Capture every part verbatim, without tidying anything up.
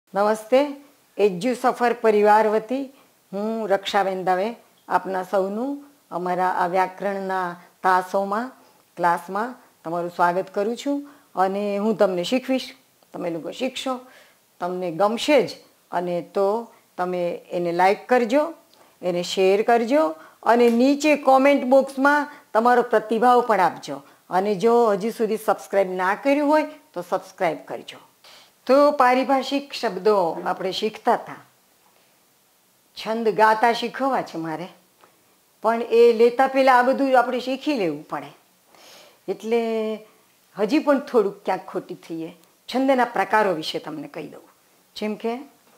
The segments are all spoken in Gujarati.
નમસ્તે, એજ્યુ સફર પરિવાર વતી હું રક્ષાબેન દવે આપના સૌનું અમારા આ વ્યાકરણના તાસોમાં ક્લાસમાં તમારું સ્વાગત કરું છું અને હું તમને શીખવીશ. તમે લોકો શીખશો, તમને ગમશે જ, અને તો તમે એને લાઈક કરજો, એને શેર કરજો અને નીચે કોમેન્ટ બોક્સમાં તમારો પ્રતિભાવ પણ આપજો. અને જો હજી સુધી સબસ્ક્રાઈબ ના કર્યું હોય તો સબસ્ક્રાઈબ કરજો. તો પારિભાષિક શબ્દો આપણે શીખતા હતા. છંદ ગાતા શીખવવા છે મારે, પણ એ લેતા પહેલાં આ બધું આપણે શીખી લેવું પડે. એટલે હજી પણ થોડુંક ક્યાંક ખોટી થઈએ. છંદના પ્રકારો વિશે તમને કહી દઉં. જેમ કે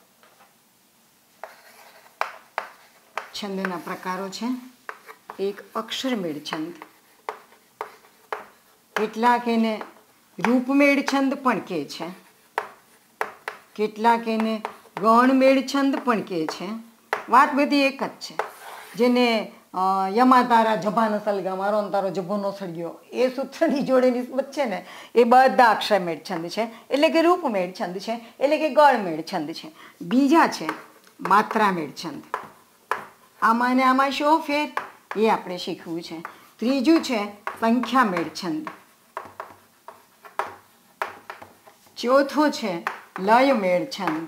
છંદના પ્રકારો છે. એક અક્ષરમેળ છંદ, કેટલાક એને રૂપમેળ છંદ પણ કહે છે, કેટલાક એને ગણમેળ છંદ પણ કહે છે. વાત બધી એક જ છે. જેને યમા તારા જભાનો સલગા મારો તારો જભોનો સળગ્યો એ સૂત્રની જોડે નિસ્બત છે ને, એ બધા અક્ષરમેળ છંદ છે, એટલે કે રૂપમેળ છંદ છે, એટલે કે ગણમેળ છંદ છે. બીજા છે માત્રામેળ છંદ. આમાં ને આમાં શો ફેર એ આપણે શીખવું છે. ત્રીજું છે સંખ્યામેળ છંદ. ચોથો છે લયમેળ છંદ.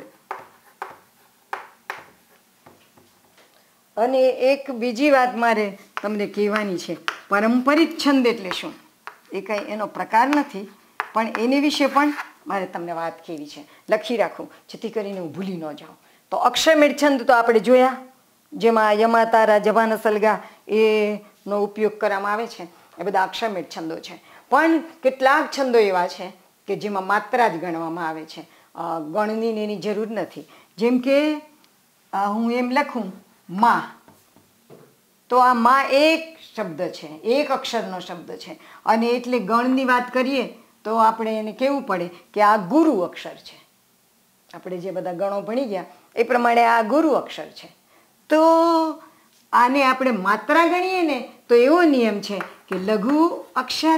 અને એક બીજી વાત મારે તમને કહેવાની છે. પારંપરિક છંદ એટલે શું? એ કંઈ એનો પ્રકાર નથી, પણ એની વિશે પણ મારે તમને વાત કહેવી છે. લખી રાખું જેથી કરીને હું ભૂલી ન જાઉં. તો અક્ષરમેળ છંદ તો આપણે જોયા, જેમાં યમા તારા જભાન સલગા એનો ઉપયોગ કરવામાં આવે છે. એ બધા અક્ષરમેળ છંદો છે. પણ કેટલાક છંદો એવા છે કે જેમાં માત્રા જ ગણવામાં આવે છે, ગણની એની જરૂર નથી. જેમ કે હું એમ લખું માં, તો આ માં એક શબ્દ છે, એક અક્ષરનો શબ્દ છે, અને એટલે ગણની વાત કરીએ તો આપણે એને કહેવું પડે કે આ ગુરુ અક્ષર છે. આપણે જે બધા ગણો ભણી ગયા એ પ્રમાણે આ ગુરુ અક્ષર છે. તો આને આપણે માત્રા ગણીએ ને તો એવો નિયમ છે કે લઘુ અક્ષર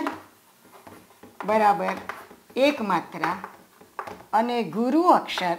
બરાબર એક માત્રા અને ગુરુ અક્ષર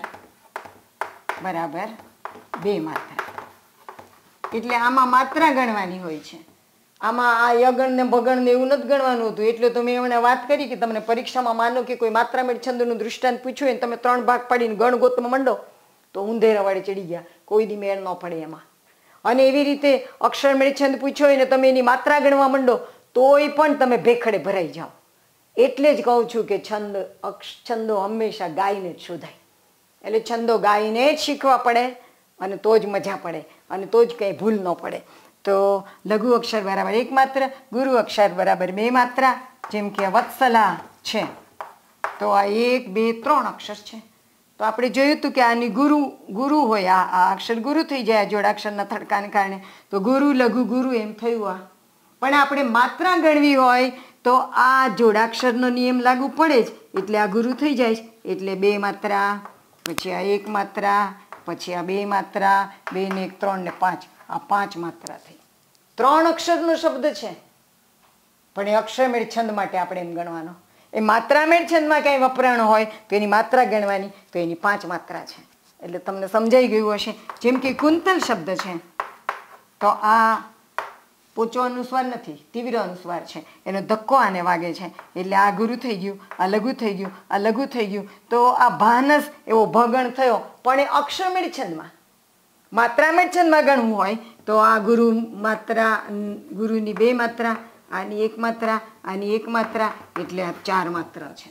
બરાબર બે માત્રા. એટલે આમાં માત્રા ગણવાની હોય છે. આમાં આ યગણ ને ભગણ ને એવું નથી ગણવાનું હતું. એટલે તો મેં એમને વાત કરી કે તમને પરીક્ષામાં માનો કે કોઈ માત્રામેળ છંદનું દૃષ્ટાંત પૂછ્યું હોય, તમે ત્રણ ભાગ પાડીને ગણ ગોતમાં મંડો તો ઊંધેરા વાળે ચડી ગયા, કોઈ દી મેળ ન પડે એમાં. અને એવી રીતે અક્ષરમેળ છંદ પૂછ્યો હોય ને તમે એની માત્રા ગણવા માંડો તોય પણ તમે ભેખડે ભરાઈ જાઓ. એટલે જ કહું છું કે છંદ છંદો હંમેશા ગાઈને જ શોધાય. એટલે છંદો ગાઈને જ શીખવા પડે અને તો જ મજા પડે, અને તો જ કંઈ ભૂલ ન પડે. તો લઘુ અક્ષર બરાબર એક માત્રા, ગુરુ અક્ષર બરાબર બે માત્રા. જેમ કે વત્સલા છે તો આ એક બે ત્રણ અક્ષર છે. તો આપણે જોયું હતું કે આની ગુરુ ગુરુ હોય, આ આ અક્ષર ગુરુ થઈ જાય જોડાક્ષરના થડકાને કારણે, તો ગુરુ લઘુ ગુરુ એમ થયું. આ પણ આપણે માત્રા ગણવી હોય તો આ જોડાક્ષરનો નિયમ લાગુ પડે જ, એટલે આ ગુરુ થઈ જાય. એટલે બે માત્રા, પછી આ એક માત્રા, પછી આ બે માત્રા, બે ને એક ત્રણ ને પાંચ, આ પાંચ માત્રા થઈ. ત્રણ અક્ષરનો શબ્દ છે, પણ એ અક્ષરમેળ છંદ માટે આપણે એમ ગણવાનો. એ માત્રામેળ છંદમાં કંઈ વપરાણો હોય તો એની માત્રા ગણવાની, તો એની પાંચ માત્રા છે. એટલે તમને સમજાઈ ગયું હશે. જેમ કે કુંતલ શબ્દ છે તો આ પોચો અનુસ્વાર નથી, તીવ્ર અનુસ્વાર છે, એનો ધક્કો આને વાગે છે, એટલે આ ગુરુ થઈ ગયું, આ લઘુ થઈ ગયું, આ લઘુ થઈ ગયું. તો આ ભાનસ એવો ભગણ થયો. પણ એ અક્ષરમેળ છંદમાં, માત્રામેળ છંદમાં ગણવું હોય તો આ ગુરુ માત્રા, ગુરુની બે માત્રા, આની એક માત્રા, આની એક માત્રા, એટલે આ ચાર માત્રા છે.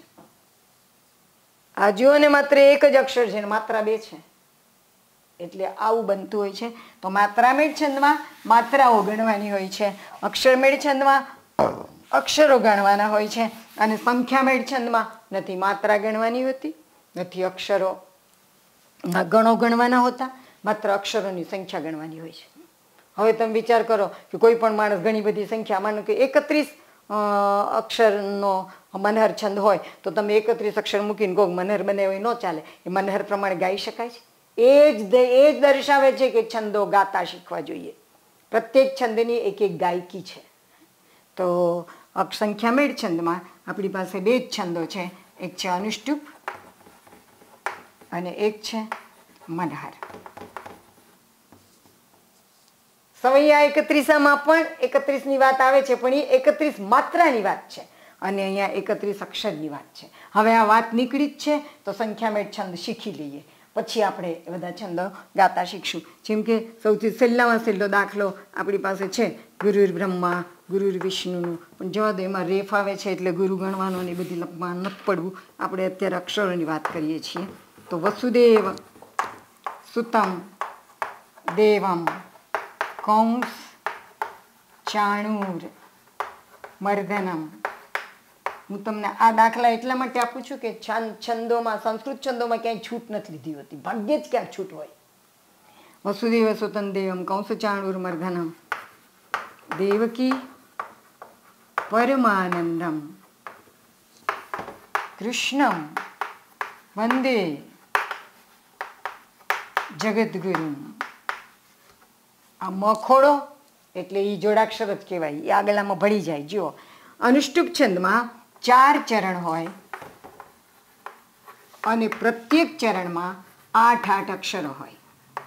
આ જુઓ ને માત્ર એક જ અક્ષર છે ને માત્રા બે છે, એટલે આવું બનતું હોય છે. તો માત્રામેળ છંદમાં માત્રાઓ ગણવાની હોય છે, અક્ષરમેળ છંદમાં અક્ષરો ગણવાના હોય છે, અને સંખ્યામેળ છંદમાં નથી માત્રા ગણવાની હોતી, નથી અક્ષરો ગણો ગણવાના હોતા, માત્ર અક્ષરોની સંખ્યા ગણવાની હોય છે. હવે તમે વિચાર કરો કે કોઈ પણ માણસ ઘણી બધી સંખ્યા, માનો કે એકત્રીસ અક્ષરનો મનહર છંદ હોય તો તમે એકત્રીસ અક્ષર મૂકીને કોક મનહર બને હોય ન ચાલે. એ મનહર પ્રમાણે ગાઈ શકાય છે. એ જ એ જ દર્શાવે છે કે છંદો ગાતા શીખવા જોઈએ. પ્રત્યેક છંદની એક એક ગાયકી છે. તો સંખ્યામેળ છંદમાં આપણી પાસે બે જ છંદો છે. એક છે અનુષ્ટુપ અને એક છે મનહર. સવૈયા એકત્રીસામાં પણ એકત્રીસની વાત આવે છે, પણ એ એકત્રીસ માત્રાની વાત છે અને અહીંયા એકત્રીસ અક્ષરની વાત છે. હવે આ વાત નીકળી જ છે તો સંખ્યામેળ છંદ શીખી લઈએ, પછી આપણે બધા છંદો ગાતા શીખશું. જેમ કે સૌથી છેલ્લામાં છેલ્લો દાખલો આપણી પાસે છે ગુરુર બ્રહ્મા ગુરુર વિષ્ણુનું, પણ જવા દો, એમાં રેફ આવે છે એટલે ગુરુ ગણવાનો ને બધી લપમાં નથી પડવું. આપણે અત્યારે અક્ષરોની વાત કરીએ છીએ. તો વસુદેવ સુતમ દેવમ કૌંસ ચાણૂર મર્દનમ. હું તમને આ દાખલા એટલા માટે આપું છું કે છંદોમાં, સંસ્કૃત છંદોમાં ક્યાંય છૂટ નથી લીધી હોતી, ભાગ્યે જ ક્યાંક છૂટ હોય. વસુદેવ સુતમ દેવમ કૌંસ ચાણૂર મર્દનમ દેવકી પરમાનંદમ કૃષ્ણમ વંદે જગદગુરુ. આ મખોડો એટલે એ જોડાક્ષર જ કહેવાય, એ આગળમાં ભળી જાય. જુઓ, અનુષ્ટુપ છંદમાં ચાર ચરણ હોય અને પ્રત્યેક ચરણમાં આઠ આઠ અક્ષરો હોય,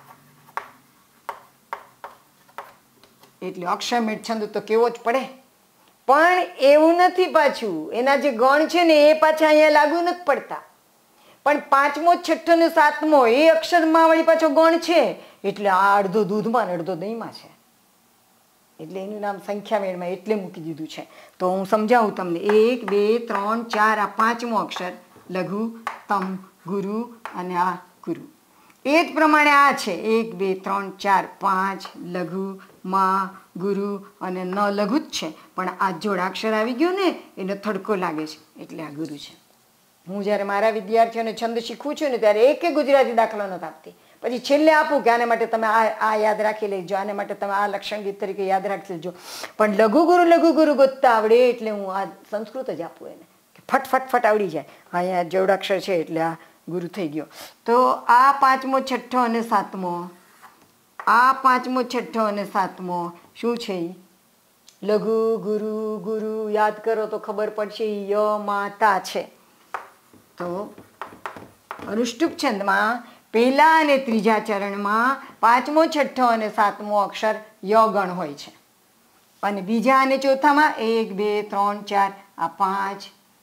એટલે અક્ષરમેળ છંદ તો કેવો જ પડે. પણ એવું નથી, પાછું એના જે ગણ છે ને એ પાછા અહીંયા લાગુ નથી પડતા. પણ પાંચમો છઠ્ઠો ને સાતમો એ અક્ષરમાં વળી પાછો ગણ છે, એટલે આ અડધો દૂધમાં અડધો દહીંમાં છે, એટલે એનું નામ સંખ્યામેળમાં એટલે મૂકી દીધું છે. તો હું સમજાવું તમને. એક બે ત્રણ ચાર, આ પાંચમો અક્ષર લઘુ તમ ગુરુ અને આ ગુરુ. એ જ પ્રમાણે આ છે એક બે ત્રણ ચાર પાંચ લઘુ મા ગુરુ અને ન લઘુ જ છે, પણ આ જોડાક્ષર આવી ગયો ને એને થડકો લાગે છે એટલે આ ગુરુ છે. હું જ્યારે મારા વિદ્યાર્થીઓને છંદ શીખવું છું ને ત્યારે એક ગુજરાતી દાખલો નથી આપતી, પછી છેલ્લે આપું કે આને માટે તમે આ આ યાદ રાખી લેજો, આને માટે તમે આ લક્ષણ ગીત તરીકે યાદ રાખી લેજો. પણ લઘુ ગુરુ લઘુ ગુરુ ગોતતા આવડે એટલે હું આ સંસ્કૃત જ આપું એને, કે ફટ ફટ ફટ આવડી જાય. અહીંયા જોડાક્ષર છે એટલે આ ગુરુ થઈ ગયો. તો આ પાંચમો છઠ્ઠો અને સાતમો, આ પાંચમો છઠ્ઠો અને સાતમો શું છે? લઘુ ગુરુ ગુરુ. યાદ કરો તો ખબર પડશે, ય માતા છે. તો અનુષ્ટુપ છંદમાં પહેલા અને ત્રીજા ચરણમાં પાંચમો છઠ્ઠો અને સાતમો અક્ષર ય ગણ હોય છે, અને બીજા અને ચોથામાં એક બે ત્રણ ચાર, આ પાંચ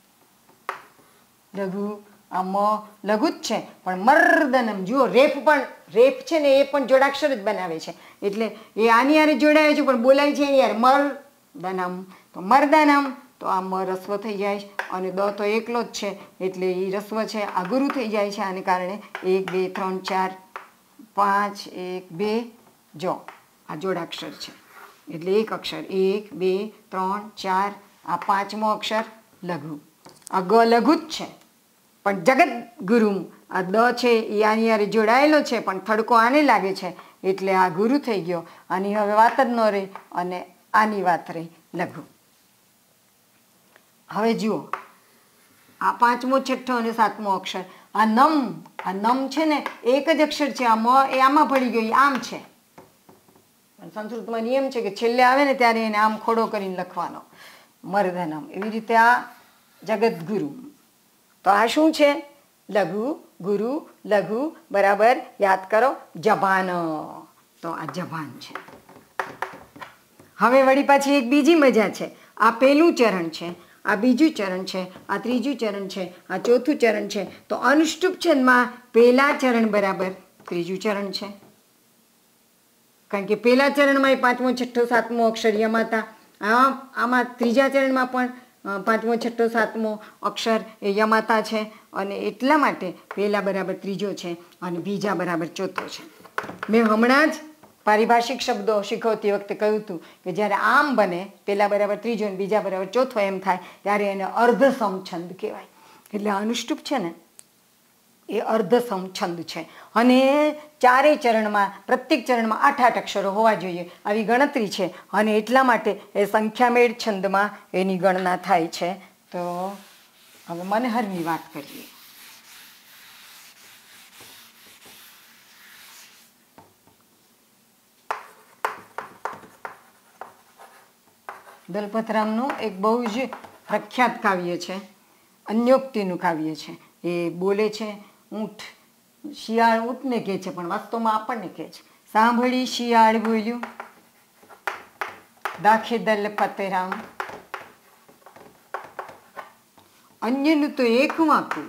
લઘુ, આ મ લઘુ જ છે, પણ મર્દનમ. જુઓ, રેફ પણ રેફ છે ને એ પણ જોડાક્ષર જ બનાવે છે, એટલે એ આની યારે જોડાય છે પણ બોલાય છે એની યારે મર્દનમ. તો મર્દનમ, તો આ મ રસ્વ થઈ જાય છે અને દ તો એકલો જ છે એટલે એ રસ્વ છે, આ ગુરુ થઈ જાય છે. આને કારણે એક બે ત્રણ ચાર પાંચ, એક બે, જો આ જોડાક્ષર છે એટલે એક અક્ષર, એક બે ત્રણ ચાર, આ પાંચમો અક્ષર લઘુ. આ ગ લઘુ જ છે પણ જગત ગુરુ, આ દ છે એ આની યારે જોડાયેલો છે પણ થડકો આને લાગે છે એટલે આ ગુરુ થઈ ગયો. આની હવે વાત જ ન રહી અને આની વાત રહી લઘુ. હવે જુઓ, આ પાંચમો છઠ્ઠો અને સાતમો અક્ષર, આ નમ, આ નમ છે ને એક જ અક્ષર છે, આ મ એ આમાં ભળી ગયો, આમ છે. સંસ્કૃતમાં નિયમ છે કે છેલ્લે આવે ને ત્યારે એને આમ ખોડો કરીને લખવાનો, મર્દનમ. એવી રીતે આ જગદગુરુ. તો આ શું છે? લઘુ ગુરુ લઘુ બરાબર યાદ કરો, જભાન. તો આ જભાન છે. હવે વળી પાછી એક બીજી મજા છે. આ પહેલું ચરણ છે, આ બીજું ચરણ છે, આ ત્રીજું ચરણ છે, આ ચોથું ચરણ છે. તો અનુષ્ટુપ છંદમાં પહેલા ચરણ બરાબર ત્રીજું ચરણ છે, કારણ કે પહેલા ચરણમાં એ પાંચમો છઠ્ઠો સાતમો અક્ષર યમાતા, આમાં ત્રીજા ચરણમાં પણ પાંચમો છઠ્ઠો સાતમો અક્ષર એ યમાતા છે, અને એટલા માટે પહેલા બરાબર ત્રીજો છે અને બીજા બરાબર ચોથો છે. મેં હમણાં જ પારિભાષિક શબ્દો શીખવતી વખતે કહ્યું હતું કે જ્યારે આમ બને, પહેલા બરાબર ત્રીજો અને બીજા બરાબર ચોથો એમ થાય, ત્યારે એને અર્ધસમ છંદ કહેવાય. એટલે અનુષ્ટુપ છે ને એ અર્ધસમ છંદ છે, અને ચારેય ચરણમાં, પ્રત્યેક ચરણમાં આઠ આઠ અક્ષરો હોવા જોઈએ આવી ગણતરી છે, અને એટલા માટે એ સંખ્યામેળ છંદમાં એની ગણના થાય છે. તો હવે મનહરની વાત કરીએ. દલપતરામનું એક બહુ જ પ્રખ્યાત કાવ્ય છે, અન્યોક્તિનું કાવ્ય છે. એ બોલે છે ઊંટ શિયાળ ઊંટને કહે છે પણ વાસ્તવમાં આપણને કહે છે. સાંભળી શિયાળ બોલ્યું દાખે દલ પતેરામ, અન્યનું તો એક વાંકું,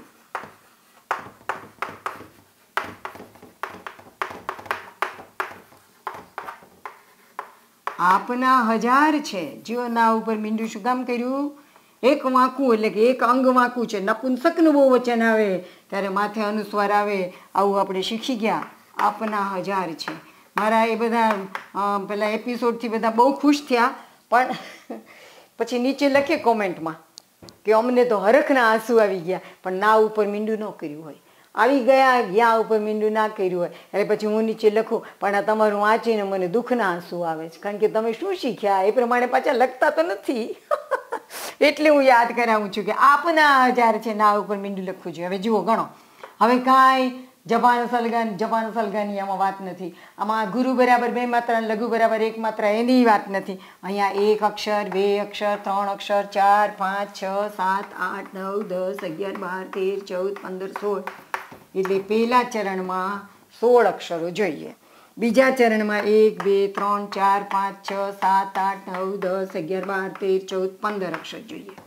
આપના હજાર છે. જો ના ઉપર મીંડું શું કામ કર્યું? એક વાંકું એટલે કે એક અંગ વાંકું છે. નપુંસકનું બહુ વચન આવે ત્યારે માથે અનુસ્વાર આવે. આવું આપણે શીખી ગયા. આપના હજાર છે. મારા એ બધા પેલા એપિસોડથી બધા બહુ ખુશ થયા, પણ પછી નીચે લખે કોમેન્ટમાં કે અમને તો હરખના આંસુ આવી ગયા, પણ ના ઉપર મીંડું ન કર્યું હોય, આવી ગયા ગયા ઉપર મીંડું ના કર્યું હોય. એટલે પછી હું નીચે લખું, પણ આ તમારું વાંચીને મને દુઃખના આંસુ આવે છે, કારણ કે તમે શું શીખ્યા એ પ્રમાણે પાછા લખતા તો નથી. એટલે હું યાદ કરાવું છું કે આપના હજાર છે, ના ઉપર મીંડું લખવું જોઈએ. હવે જુઓ ગણો, હવે કાંઈ જબાન સલગાન જબાન સલગાની આમાં વાત નથી. આમાં ગુરુ બરાબર બે માત્રા, લઘુ બરાબર એક માત્રા, એની વાત નથી. અહીંયા એક અક્ષર, બે અક્ષર, ત્રણ અક્ષર, ચાર, પાંચ, છ, સાત, આઠ, નવ, દસ, અગિયાર, બાર, તેર, ચૌદ, પંદર, સોળ. એટલે પહેલા ચરણમાં સોળ અક્ષરો જોઈએ. બીજા ચરણમાં એક, બે, ત્રણ, ચાર, પાંચ, છ, સાત, આઠ, નવ, દસ, અગિયાર, બાર, તેર, ચૌદ, પંદર અક્ષર જોઈએ.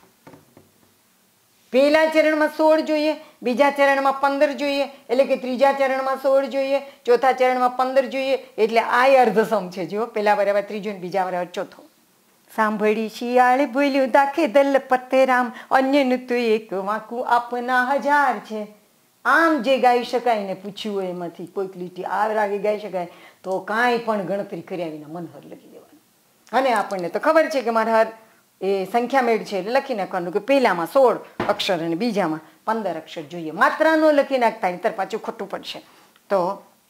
પહેલા ચરણમાં સોળ જોઈએ, બીજા ચરણમાં પંદર જોઈએ, એટલે કે ત્રીજા ચરણમાં સોળ જોઈએ, ચોથા ચરણમાં પંદર જોઈએ. એટલે આ અર્ધસમ છે. જો પહેલા બરાબર ત્રીજો ને બીજા બરાબર ચોથો. સાંભળી શિયાળે બોલ્યું દાખે દલ પતેરામ, અન્યનું તો એક વાંકું, આપના હજાર છે. આમ જે ગાઈ શકાય ને પૂછ્યું હોય એમાંથી કોઈક લીટી આ રાગે ગાઈ શકાય તો કાંઈ પણ ગણતરી કર્યા વિના મનહર લખી દેવાનું. અને આપણને તો ખબર છે કે મનહર એ સંખ્યા મેળ છે એટલે લખી નાખવાનું કે પહેલામાં સોળ અક્ષર અને બીજામાં પંદર અક્ષર જોઈએ. માત્રાનો લખી નાખતા નહીતર પાછું ખોટું પડશે. તો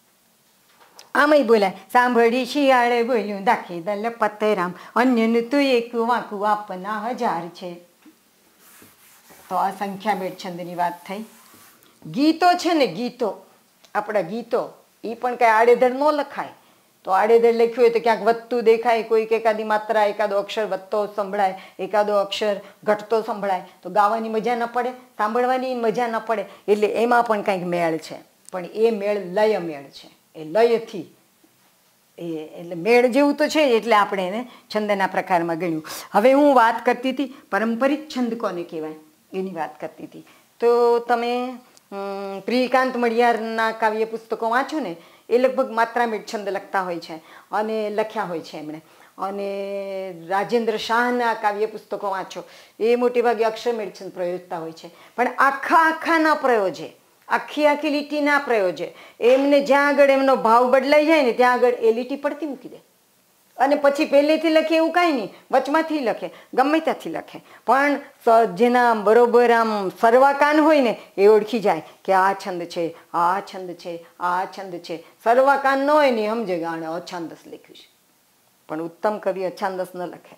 આમાંય બોલાય સાંભળી શિયાળે બોલ્યું દાખે દલ પતેરામ, અન્યનું તો એક વાંકું, આપના હજાર છે. તો આ સંખ્યા મેળ છંદની વાત થઈ. ગીતો છે ને, ગીતો આપણા ગીતો એ પણ કાંઈ આડેધડ ન લખાય. તો આડેધડ લખ્યું હોય તો ક્યાંક વધતું દેખાય, કોઈક એકાદી માત્રા એકાદો અક્ષર વધતો સંભળાય, એકાદો અક્ષર ઘટતો સંભળાય તો ગાવાની મજા ન પડે, સાંભળવાની મજા ન પડે. એટલે એમાં પણ કંઈક મેળ છે, પણ એ મેળ લય મેળ છે. એ લયથી એ એટલે મેળ જેવું તો છે, એટલે આપણે એને છંદના પ્રકારમાં ગણ્યું. હવે હું વાત કરતી હતી પારંપરિક છંદ કોને કહેવાય એની વાત કરતી હતી. તો તમે પ્રિયકાંત મડિયારના કાવ્ય પુસ્તકો વાંચો ને, એ લગભગ માત્રામેળ છંદ લખતા હોય છે અને લખ્યા હોય છે એમણે. અને રાજેન્દ્ર શાહના કાવ્ય પુસ્તકો વાંચો, એ મોટે ભાગે અક્ષરમેળ છંદ પ્રયોજતા હોય છે. પણ આખા આખા ના પ્રયોજે, આખી આખી લીટી ના પ્રયોજે. એમને જ્યાં આગળ એમનો ભાવ બદલાઈ જાય ને ત્યાં આગળ એ લીટી પડતી મૂકી દે. અને પછી પહેલેથી લખે એવું કાંઈ નહીં, વચમાંથી લખે, ગમે ત્યાંથી લખે. પણ જેના બરોબર આમ સર્વાકાન હોય ને એ ઓળખી જાય કે આ છંદ છે, આ છંદ છે, આ છંદ છે. સર્વાકાન ન હોય ને સમજે કે આણે અછાંદસ લખ્યું છે. પણ ઉત્તમ કવિ અછાંદસ ન લખે.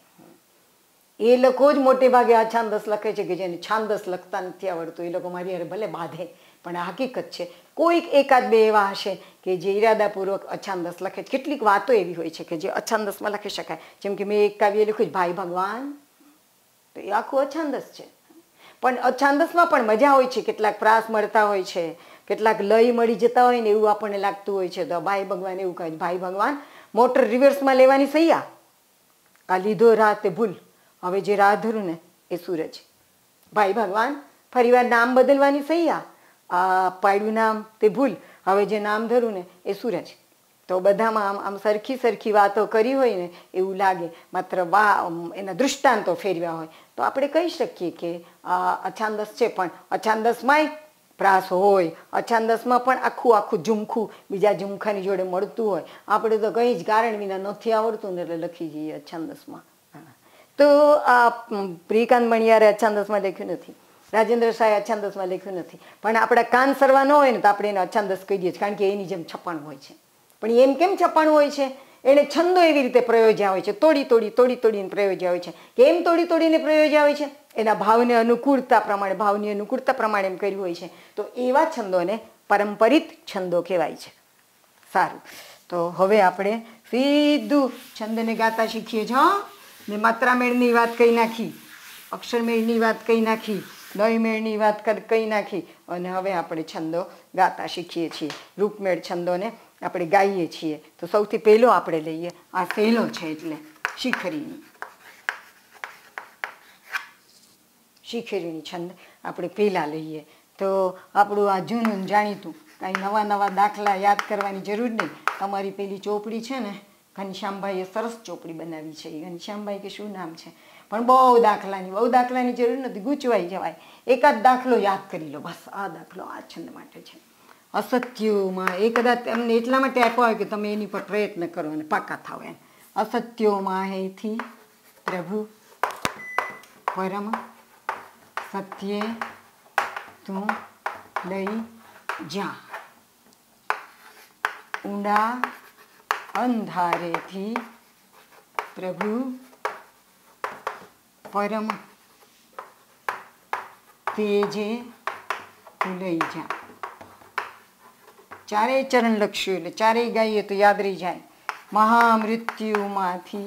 એ લોકો જ મોટે ભાગે અછાંદસ લખે છે કે જેને છાંદસ લખતા નથી આવડતું. એ લોકો મારી હારે ભલે બાંધે, પણ આ હકીકત છે. કોઈક એકાદ બે એવા હશે કે જે ઈરાદાપૂર્વક અછાંદસ લખે. કેટલીક વાતો એવી હોય છે કે જે અછાંદસમાં લખી શકાય. જેમ કે મેં એક કાવ્ય લખ્યું છે ભાઈ ભગવાન, તો એ આખું અછાંદસ છે. પણ અછાંદસમાં પણ મજા હોય છે. કેટલાક પ્રાસ મળતા હોય છે, કેટલાક લય મળી જતા હોય ને એવું આપણને લાગતું હોય છે. તો ભાઈ ભગવાન એવું કહે, ભાઈ ભગવાન મોટર રિવર્સમાં લેવાની સૈયા, આ લીધો રાતે ભૂલ, હવે જે રાહ ધરું ને એ સૂરજ. ભાઈ ભગવાન ફરીવાર નામ બદલવાની સૈયા, આ પાડ્યું નામ તે ભૂલ, હવે જે નામ ધરું ને એ સૂરજ. તો બધામાં આમ આમ સરખી સરખી વાતો કરી હોય ને એવું લાગે, માત્ર વા એના દૃષ્ટાંતો ફેરવ્યા હોય તો આપણે કહી શકીએ કે આ અછાંદસ છે. પણ અછાંદસમાંય પ્રાસ હોય, અછાંદસમાં પણ આખું આખું ઝુમખું બીજા ઝુમખાની જોડે મળતું હોય. આપણે તો કંઈ જ કારણ વિના નથી આવડતું ને એટલે લખી જઈએ અછાંદસમાં. તો આ પ્રિયકાંત મણિયારે અછાંદસમાં લખ્યું નથી, રાજેન્દ્ર શાહે અછાંદસમાં લખ્યું નથી. પણ આપણા કાન સરવા ન હોય ને તો આપણે એને અછાંદસ કહી દઈએ, કારણ કે એની જેમ છપાણું હોય છે. પણ એમ કેમ છપાણું હોય છે? એને છંદો એવી રીતે પ્રયોજ્યા હોય છે, તોડી તોડી તોડી તોડીને પ્રયોજ્યા હોય છે. કેમ તોડી તોડીને પ્રયોજ્યા હોય છે? એના ભાવને અનુકૂળતા પ્રમાણે, ભાવની અનુકૂળતા પ્રમાણે એમ કર્યું હોય છે. તો એવા છંદોને પારંપરિક છંદો કહેવાય છે. સારું, તો હવે આપણે સીધું છંદને ગાતા શીખીએ છીએ. મેં માત્રામેળની વાત કહી નાખી, અક્ષરમેળની વાત કહી નાખી, લયમેળની વાત કહી નાખી અને હવે આપણે છંદો ગાતા શીખીએ છીએ. રૂપમેળ છંદોને આપણે ગાઈએ છીએ. તો સૌથી પહેલો આપણે લઈએ આ સહેલો છે એટલે શિખરીણી. શિખરીણી છંદ આપણે પહેલા લઈએ. તો આપણું આ જૂનું જાણીતું કાંઈ નવા નવા દાખલા યાદ કરવાની જરૂર નહીં. તમારી પેલી ચોપડી છે ને, ઘનશ્યામભાઈએ સરસ ચોપડી બનાવી છે. ઘનશ્યામભાઈ કે શું નામ છે, પણ બહુ દાખલાની બહુ દાખલાની જરૂર નથી, ગૂંચવાઈ જવાય. એકાદ દાખલો યાદ કરી લો બસ. આ દાખલો આ છંદ માટે છે. અસત્યોમાં એ કદાચ એમને એટલા માટે આપ્યો હોય કે તમે એની પર પ્રયત્ન કરો અને પાકા થાવ એમ. અસત્યોમાં હેથી પ્રભુ પરમ સત્યે તું લઈ જા, ઊંડા અંધારેથી પ્રભુ પરમ તેજે તું લઈ જા. ચારેય ચરણ લખશું એટલે ચારેય ગાઈએ તો યાદ રહી જાય. મહામૃત્યુમાંથી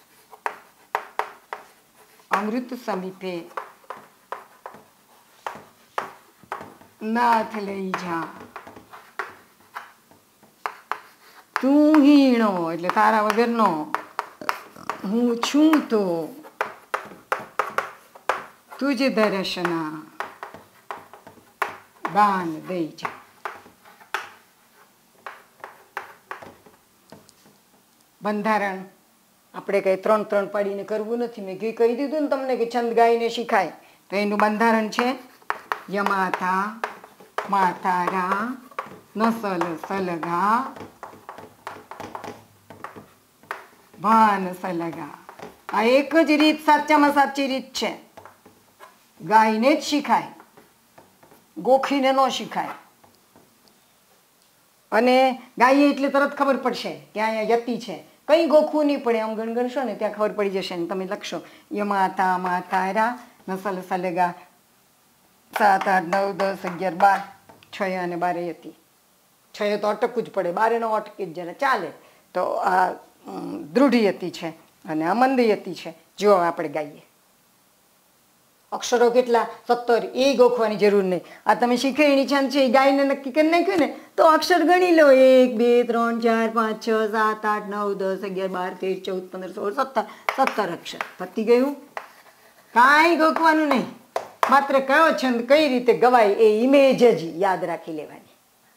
અમૃત સમીપે નાથ લઈ જા, તું હીણો એટલે તારા વગરનો, હું છું તો તુજ દર્શના દાન દઈ જા. બંધારણ આપણે કંઈ ત્રણ ત્રણ પાડીને કરવું નથી. મેં કહી દીધું ને તમને કે છંદ ગાઈને શીખાય. તો એનું બંધારણ છે યમાતા માતારા નસલ સલગા ભાન સલગા. આ એક જ રીત સાચામાં સાચી રીત છે. ગાઈને જ શીખાય, ગોખીને ન શીખાય. અને ગાઈએ એટલે તરત ખબર પડશે કે અહીંયા યતિ છે. કંઈ ગોખવું નહીં પડે. આમ ગણગણશો ને ત્યાં ખબર પડી જશે ને તમે લખશો યમાતા માતારા નસલ સલગા સાત આઠ નવ દસ અગિયાર બાર. છ અને બારે યતિ. છ તો અટકવું જ પડે, બારે નો અટકી જ જરા ચાલે. તો આ દૃઢ યતિ છે અને આ મંદ યતિ છે. જો આપણે ગાઈએ. અક્ષરો કેટલા? સત્તર. એ ગોખવાની જરૂર નહીં. આ તમે શિખરીણી છંદ છે એ ગાઈને નક્કી કરી નાખ્યું ને તો અક્ષર ગણી લો. એક બે ત્રણ ચાર પાંચ છ સાત આઠ નવ દસ અગિયાર બાર તેર ચૌદ પંદર સોળ સત્તર. સત્તર અક્ષર પતી ગયું. કાંઈ ગોખવાનું નહીં. માત્ર કયો છંદ કઈ રીતે ગવાય એ ઇમેજ જ યાદ રાખી લેવાની.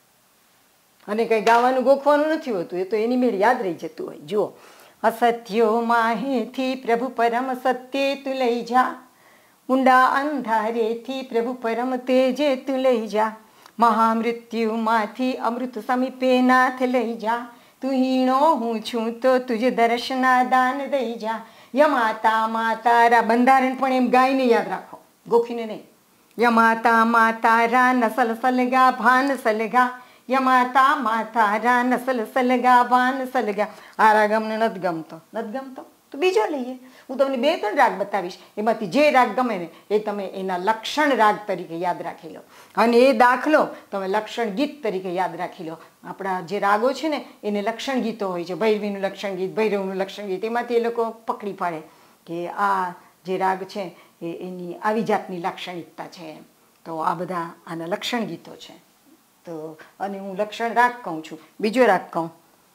અને કંઈ ગાવાનું ગોખવાનું નથી હોતું. એ તો એની મેળ યાદ રહી જતું હોય. જુઓ, અસત્યો માહેથી પ્રભુ પરમ સત્ય તું લઈ જા, ઊંડા અંધારેથી પ્રભુ પરમ તેજે તું લઈ જા, મહામૃત્યુમાંથી અમૃત સમીપે નાથ લઈ જા, તું હીણો હું છું તો તુજે દર્શના દાન દઈ જા. યમાતા માતારા બંધારણ પણ એમ ગાઈને યાદ રાખો, ગોખીને નહીં. યમાતા માતારા નસલ સલગા ભાન સલગા, યમાતા માતારા નસલ સલગા ભાન સલગા. આ રાગ અમને નથી ગમતો. નથી ગમતો તો બીજો લઈએ. હું તમને બે ત્રણ રાગ બતાવીશ. એમાંથી જે રાગ ગમે ને એ તમે એના લક્ષણ રાગ તરીકે યાદ રાખી લો. અને એ દાખલો તમે લક્ષણ ગીત તરીકે યાદ રાખી લો. આપણા જે રાગો છે ને એને લક્ષણ ગીતો હોય છે. ભૈરવીનું લક્ષણ ગીત, ભૈરવનું લક્ષણ ગીત. એમાંથી એ લોકો પકડી પાડે કે આ જે રાગ છે એ એની આવી જાતની લાક્ષણિકતા છે. તો આ બધા આના લક્ષણ ગીતો છે. તો અને હું લક્ષણ રાગ કહું છું. બીજો રાગ કહું.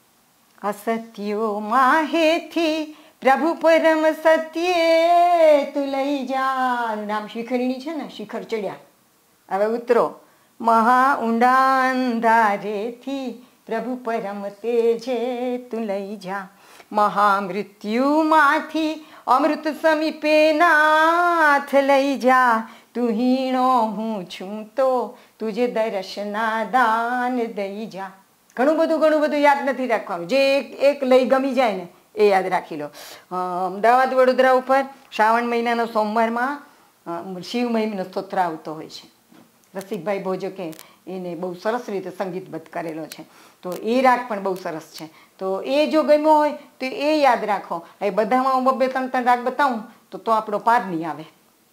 અસત્યો માહેથી પ્રભુ પરમ સત્યે તું લઈ જા. નામ શિખરીણી છે ને, શિખર ચડ્યા. હવે ઉતરો. મહા ઊંડા અંધારેથી પ્રભુ પરમ તેજે તું લઈ જા, મહામૃત્યુમાંથી અમૃત સમીપે નાથ લઈ જા, તું હીણો હું છું તો તુજે દર્શના દાન દઈ જા. ઘણું બધું ઘણું બધું યાદ નથી રાખવાનું. જે એક એક લઈ ગમી જાય ને એ યાદ રાખી લો. અમદાવાદ વડોદરા ઉપર શ્રાવણ મહિનાના સોમવારમાં શિવ મહિમનો સ્તોત્ર આવતો હોય છે. રસિકભાઈ ભોજકે એને બહુ સરસ રીતે સંગીતબદ્ધ કરેલો છે. તો એ રાગ પણ બહુ સરસ છે. તો એ જો ગમ્યો હોય તો એ યાદ રાખો. એ બધામાં હું બબે ત્રણ ત્રણ રાગ બતાવું તો તો આપણો પાર નહીં આવે.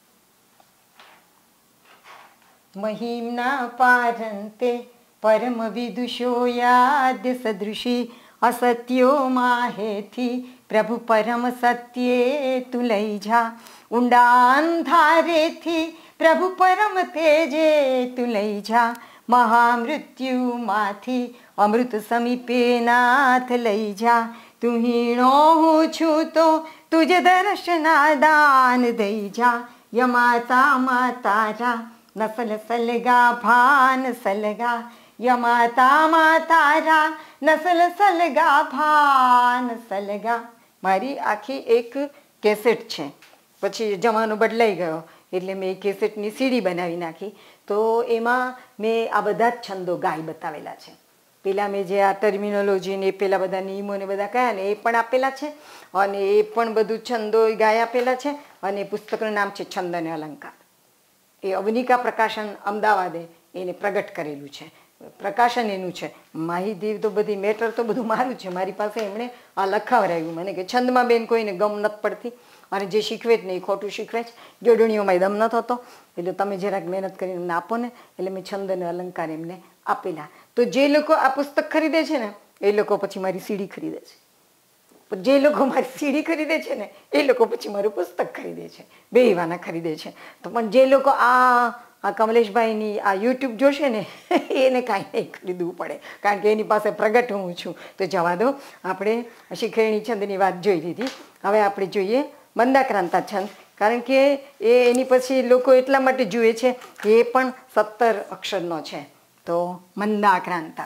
મહિમના પારંતે પરમ વિદુષો યાદ સદૃશી, અસત્યો માહેથી પ્રભુ પરમ સત્યે તું લઈ જા, ઊંડા અંધારેથી પ્રભુ પરમ તેજે તું લઈ જા, મહામૃત્યુમાંથી અમૃત સમીપે નાથ લઈ જા. તું હીણો હું છું તો તુજ દર્શના દાન દઈ જા, યમાતા માતારા નસલ સલગા ભાન સલગા, યમાતા માતારા નસલ સલગા ભાન સલગા. મારી આખી એક કેસેટ છે, પછી જમાનો બદલાઈ ગયો એટલે મેં એ કેસેટની સીડી બનાવી નાખી. તો એમાં મેં આ બધા જ છંદો ગાઈ બતાવેલા છે. પેલા મેં જે આ ટર્મિનોલોજી ને પેલા બધા નિયમો ને બધા કયા ને એ પણ આપેલા છે, અને એ પણ બધું છંદો ગાય આપેલા છે. અને પુસ્તકનું નામ છે છંદ અને અલંકાર. એ અવનિકા પ્રકાશન અમદાવાદે એને પ્રગટ કરેલું છે. પ્રકાશન એનું છે. માહિતી તો બધી મેટર તો બધું મારું છે. મારી પાસે એમણે આ લખાવરાયું મને કે છંદમાં બેન કોઈને ગમ નથી પડતી અને જે શીખવે જ નહીં ખોટું શીખવે જ, જોડણીઓમાં દમ ન થતો, એટલે તમે જરાક મહેનત કરીને એમને આપો ને. એટલે મેં છંદ અને અલંકાર એમને આપેલા. તો જે લોકો આ પુસ્તક ખરીદે છે ને એ લોકો પછી મારી સીડી ખરીદે છે. જે લોકો મારી સીડી ખરીદે છે ને એ લોકો પછી મારું પુસ્તક ખરીદે છે. બે વાના ખરીદે છે. તો પણ જે લોકો આ આ કમલેશભાઈની આ યુટ્યુબ જોશે ને એને કાંઈ નહીં ખરીદવું પડે, કારણ કે એની પાસે પ્રગટ હું છું. તો જવા દો, આપણે શીખેણી છંદની વાત જોઈ લીધી. હવે આપણે જોઈએ મંદાક્રાંતા છંદ, કારણ કે એ એની પછી લોકો એટલા માટે જુએ છે કે એ પણ સત્તર અક્ષરનો છે. તો મંદાક્રાંતા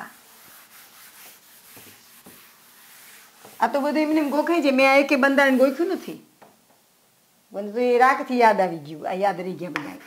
આ તો બધું એમને ગોખાય છે. મેં આ એક બંધારણ ગોખ્યું નથી, મને તો એ રાગથી યાદ આવી ગયું. આ યાદ રહી ગયા બધા.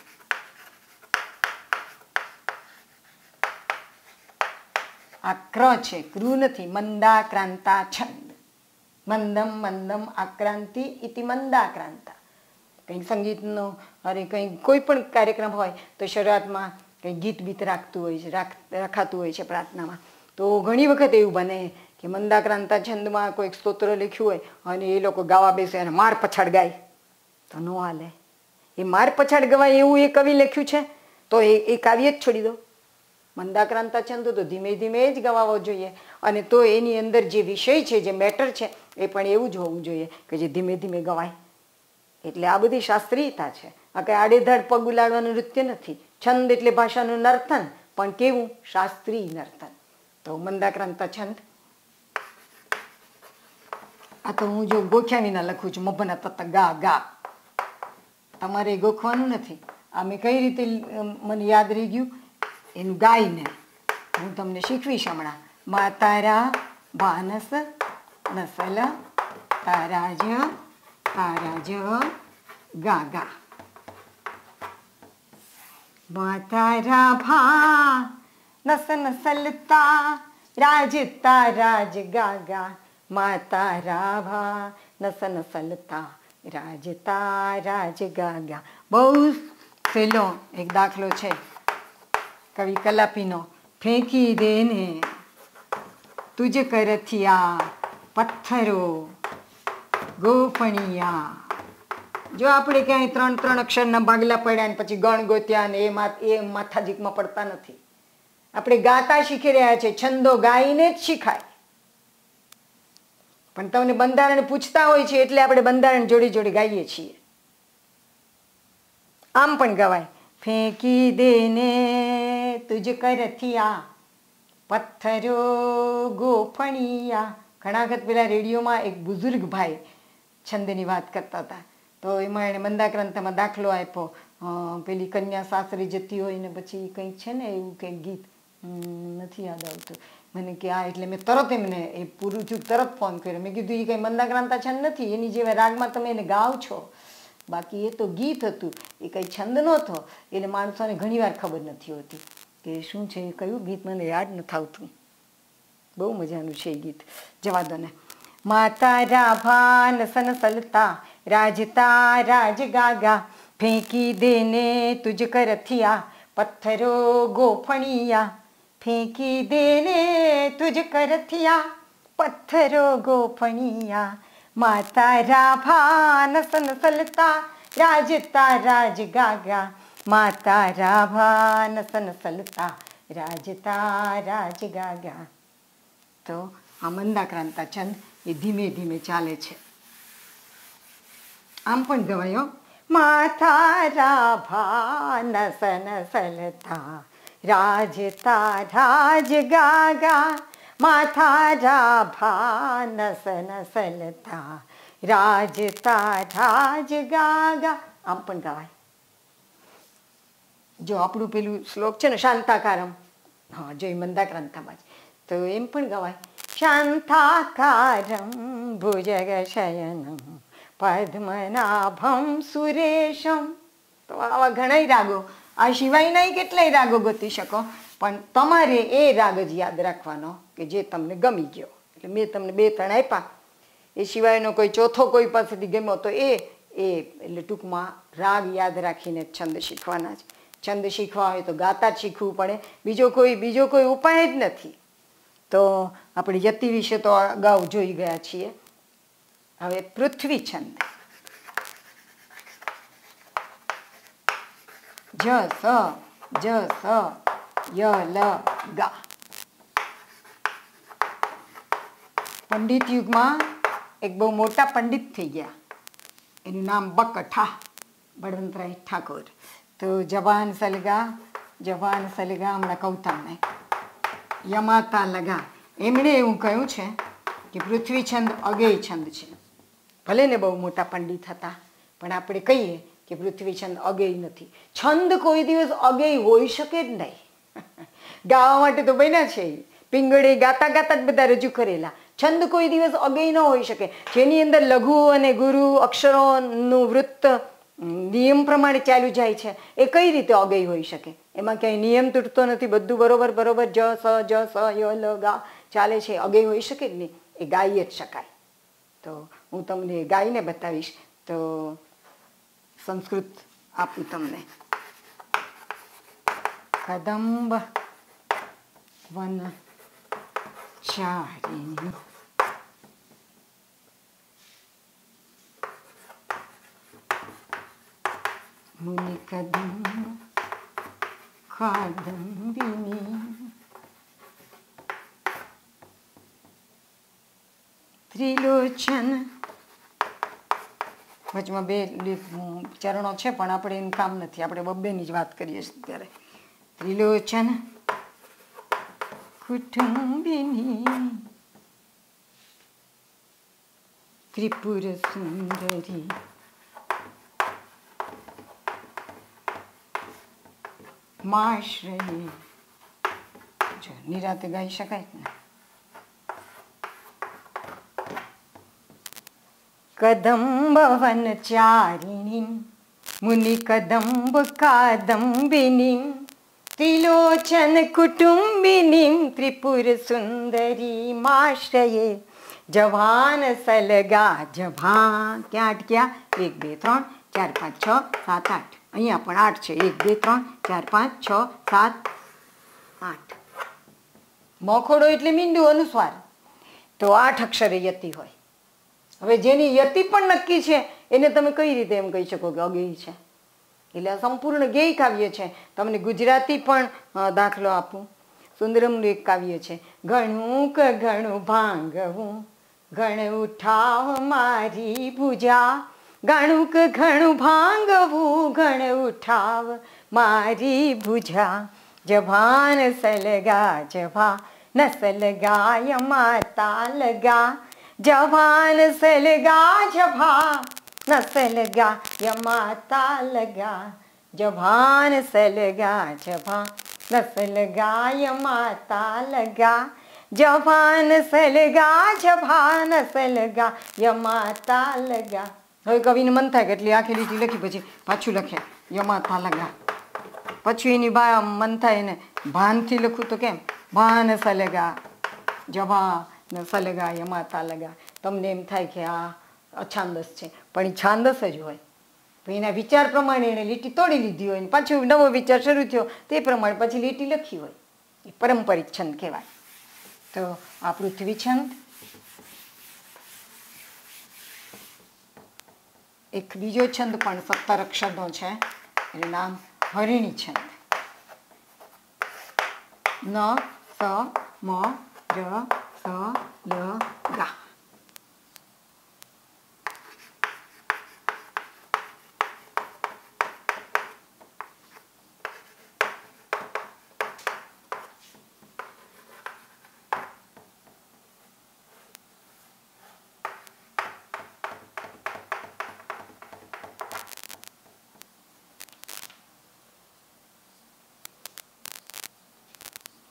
આ ક્ર છે, કૃ નથી. મંદાક્રાંતા છંદ. મંદમ મંદમ આક્રાંતિ ઇતિ મંદાક્રાંતા. કંઈક સંગીતનો અરે કંઈક કોઈ પણ કાર્યક્રમ હોય તો શરૂઆતમાં કંઈક ગીત બીત રાખતું હોય છે, રાખ રખાતું હોય છે પ્રાર્થનામાં. તો ઘણી વખત એવું બને કે મંદાક્રાંતા છંદમાં કોઈક સ્તોત્ર લખ્યું હોય અને એ લોકો ગાવા બેસે અને માર પછાડ ગાય તો ન હાલે. એ માર પછાડ ગવાય એવું એ કવિ લખ્યું છે તો એ એ કાવ્ય જ છોડી દો. મંદાક્રાંતા છંદ તો ધીમે ધીમે જ ગવાવો જોઈએ, અને તો એની અંદર જે વિષય છે, જે મેટર છે એ પણ એવું જ હોવું જોઈએ કે જે ધીમે ધીમે ગવાય. એટલે આ બધી શાસ્ત્રીયતા છે. આ કંઈ આડેધાડ પગ ઉલાડવાનું નૃત્ય નથી. છંદ એટલે ભાષાનું નર્તન, પણ કેવું? શાસ્ત્રીય નર્તન. તો મંદાક્રાંતા છંદ આ તો હું જો ગોખ્યા વિના લખું છું. મભના તત ગા ગા, તમારે ગોખવાનું નથી. આ મેં કઈ રીતે મને યાદ રહી ગયું એનું ગાઈને હું તમને શીખવીશ હમણાં. મા તારા ભાનસ નસલ તારા જ તારા જ ગા ગા. મા તારા ભા નસ નસલતા રાજ તારા જ ગા ગા. મા તારા ભા નસ નસલતા રાજ તારા જ ગા ગા. બહુ સહેલો એક દાખલો છે કવિ કલાપીનો. ફેંકી દેને તુજ કરથિયા પથ્થરો ગોપણિયા. જો આપણે ક્યાંય ત્રણ ત્રણ અક્ષરના ભાગલા પડ્યા ને પછી ગણ ગોત્યા ને એ એ માથાજીકમાં પડતા નથી. આપણે ગાતા શીખી રહ્યા છે. છંદો ગાઈને જ શીખાય. પણ તમને બંધારણ પૂછતા હોય છે એટલે આપણે બંધારણ જોડી જોડી ગાઈએ છીએ. આમ પણ ગવાય. ફેંકી દેને તુજ કરથિયા પથ્થરો ગોફણિયા. ઘણા વખત પેલા રેડિયોમાં એક બુઝુર્ગ ભાઈ છંદની વાત કરતા હતા, તો એમાં એણે મંદાક્રાંતામાં દાખલો આપ્યો. પેલી કન્યા સાસરે જતી હોય ને પછી કંઈક છે ને એવું કંઈક ગીત, નથી યાદ આવતું મને કે આ. એટલે મેં તરત એમને એ પૂરું થયું તરત ફોન કર્યો. મેં કીધું એ કંઈ મંદાક્રાંતા છંદ નથી, એની જેવા રાગમાં તમે એને ગાઓ છો, બાકી એ તો ગીત હતું, એ કંઈ છંદ નહોતો. એટલે માણસોને ઘણી વાર ખબર નથી હોતી કે શું છે એ કયું ગીત, મને યાદ નથી આવતું. બહુ મજાનું છે એ ગીત, જવા દો ને. માતા રાભા નસન સલતા રાજતા રાજ ગાગા. ફેંકી દેને તુજ કરથિયા પથ્થરો ગોફણિયા. ફેંકી દેને તુજ કરથિયા પથ્થરો ગોફણિયા. માતા રાભા નસન સલતા રાજતા રાજ ગાગા. માતા રાભા નસન સલતા રાજતા રાજ ગાગા. તો આ મંદાક્રાંતા છંદ એ ધીમે ધીમે ચાલે છે. આમ પણ ગવાયો. માથા ભા નસ નસલતા રાજતા રાજ ગાગા માથા ભા નસ નસલતા રાજતા રાજ ગાગા. આમ પણ ગાવાય. જો આપણું પેલું શ્લોક છે ને શાંતાકારમ, હા જો મંદાક્રાંતામાં જ, તો એમ પણ ગવાય શાંતાકારમ ભુજગ શયનમ પદ્મનાભમ સુરેશમ. તો આવા ઘણા રાગો, આ સિવાય નહીં કેટલાય રાગો ગોતી શકો, પણ તમારે એ રાગ જ યાદ રાખવાનો કે જે તમને ગમી ગયો. એટલે મેં તમને બે ત્રણ આપ્યા, એ સિવાયનો કોઈ ચોથો કોઈ પાસેથી ગમ્યો તો એ એ એટલે ટૂંકમાં રાગ યાદ રાખીને છંદ શીખવાના જ. છંદ શીખવા હોય તો ગાતા જ શીખવું પડે, બીજો કોઈ બીજો કોઈ ઉપાય જ નથી. તો આપણે યતિ વિશે તો અગાઉ જોઈ ગયા છીએ. હવે પૃથ્વી છંદ. જ સ જ સ ય લ ગા. પંડિત યુગમાં એક બહુ મોટા પંડિત થઈ ગયા, એનું નામ બકઠા બળવંતરાય ઠાકોર. તો જવાન સલગા જવાન સલગા હમણાં કહું તમને, યમાતા લગા. એમણે એવું કહ્યું છે કે પૃથ્વી છંદ અગેય છંદ છે. ભલે ને બહુ મોટા પંડિત હતા, પણ આપણે કહીએ કે પૃથ્વી છંદ અગેય નથી. છંદ કોઈ દિવસ અગેય હોઈ શકે જ નહીં. ગાવા માટે તો બન્યા છે, પિંગળે ગાતા ગાતા જ બધા રજૂ કરેલા. છંદ કોઈ દિવસ અગેય ન હોઈ શકે. જેની અંદર લઘુ અને ગુરુ અક્ષરોનું વૃત્ત નિયમ પ્રમાણે ચાલ્યું જાય છે, એ કઈ રીતે અગેય હોઈ શકે? એમાં ક્યાંય નિયમ તૂટતો નથી, બધું બરોબર બરોબર જ સ જ સ ય લ ગા ચાલે છે. અગેય હોઈ શકે જ નહીં, એ ગાઈ જ શકાય. તો હું તમને ગાઈને બતાવીશ. તો સંસ્કૃત આપું તમને. કદંબ વન ચારિણી મુનિ કદંબ કાદંબિની ત્રિલોચન. વચમાં બે ચરણો છે, પણ આપણે એનું કામ નથી, આપણે બબ્બેની જ વાત કરીએ છીએ ત્યારે. ત્રિલોચન કુટુંબિની ત્રિપુર સુંદરી માશ્રયે. જો નિરાતે ગાઈ શકાય ને. કદંબ વનચારિણીમ મુનિ કદંબ કાદંબિનીમ ત્રિલોચન કુટુંબિનીમ ત્રિપુર સુંદરી માશ્રયે. જવાન સલગા જભા. ક્યાં અટક્યા? એક બે ત્રણ ચાર પાંચ છ સાત આઠ. અહીંયા પણ આઠ છે. એક બે ત્રણ ચાર પાંચ છ સાત આઠ. મોખોડો એટલે મીંડું અનુસ્વાર, તો આઠ અક્ષરે યતિ હોય. હવે જેની યતિ પણ નક્કી છે એને તમે કઈ રીતે એમ કહી શકો કે અગેય છે? એટલે આ સંપૂર્ણ ગેય કાવ્ય છે. તમને ગુજરાતી પણ દાખલો આપું. સુંદરમનું એક કાવ્ય છે. ઘણું ક ઘણું ભાંગવું ઘણ ઉઠાવ મારી ભુજા. ઘણું ક ઘણું ભાંગવું ઘણ ઉઠાવ મારી ભુજા. જભાન સલગા જભા નસલગાય માતા લગા. જવાન સલગા જભા નસલગા યમાતા લગા. જભાન સલગા જભા નસલગા યમાતા લગા. જભાન સલગા જભા નસલગા યમાતા લગા. હવે કવિને મન થાય કે એટલી આખી લીટી લખી, પછી પાછું લખે યમાતા લગા. પછી એની બા મન થાય ને ભાનથી લખું તો કેમ? ભાન સલગા જભા સલગા યમાતા લગા. તમને એમ થાય કે આ અછાંદસ છે, પણ એ છાંદસ જ હોય. તો એના વિચાર પ્રમાણે એને લીટી તોડી લીધી હોય, પાછું નવો વિચાર શરૂ થયો તે પ્રમાણે પછી લીટી લખી હોય. એ પારંપરિક છંદ કહેવાય. તો આ પૃથ્વી છંદ. એક બીજો છંદ પણ સત્તર અક્ષરનો છે, એનું નામ હરિણી છંદ. ન સ મ ર સ લ ગા.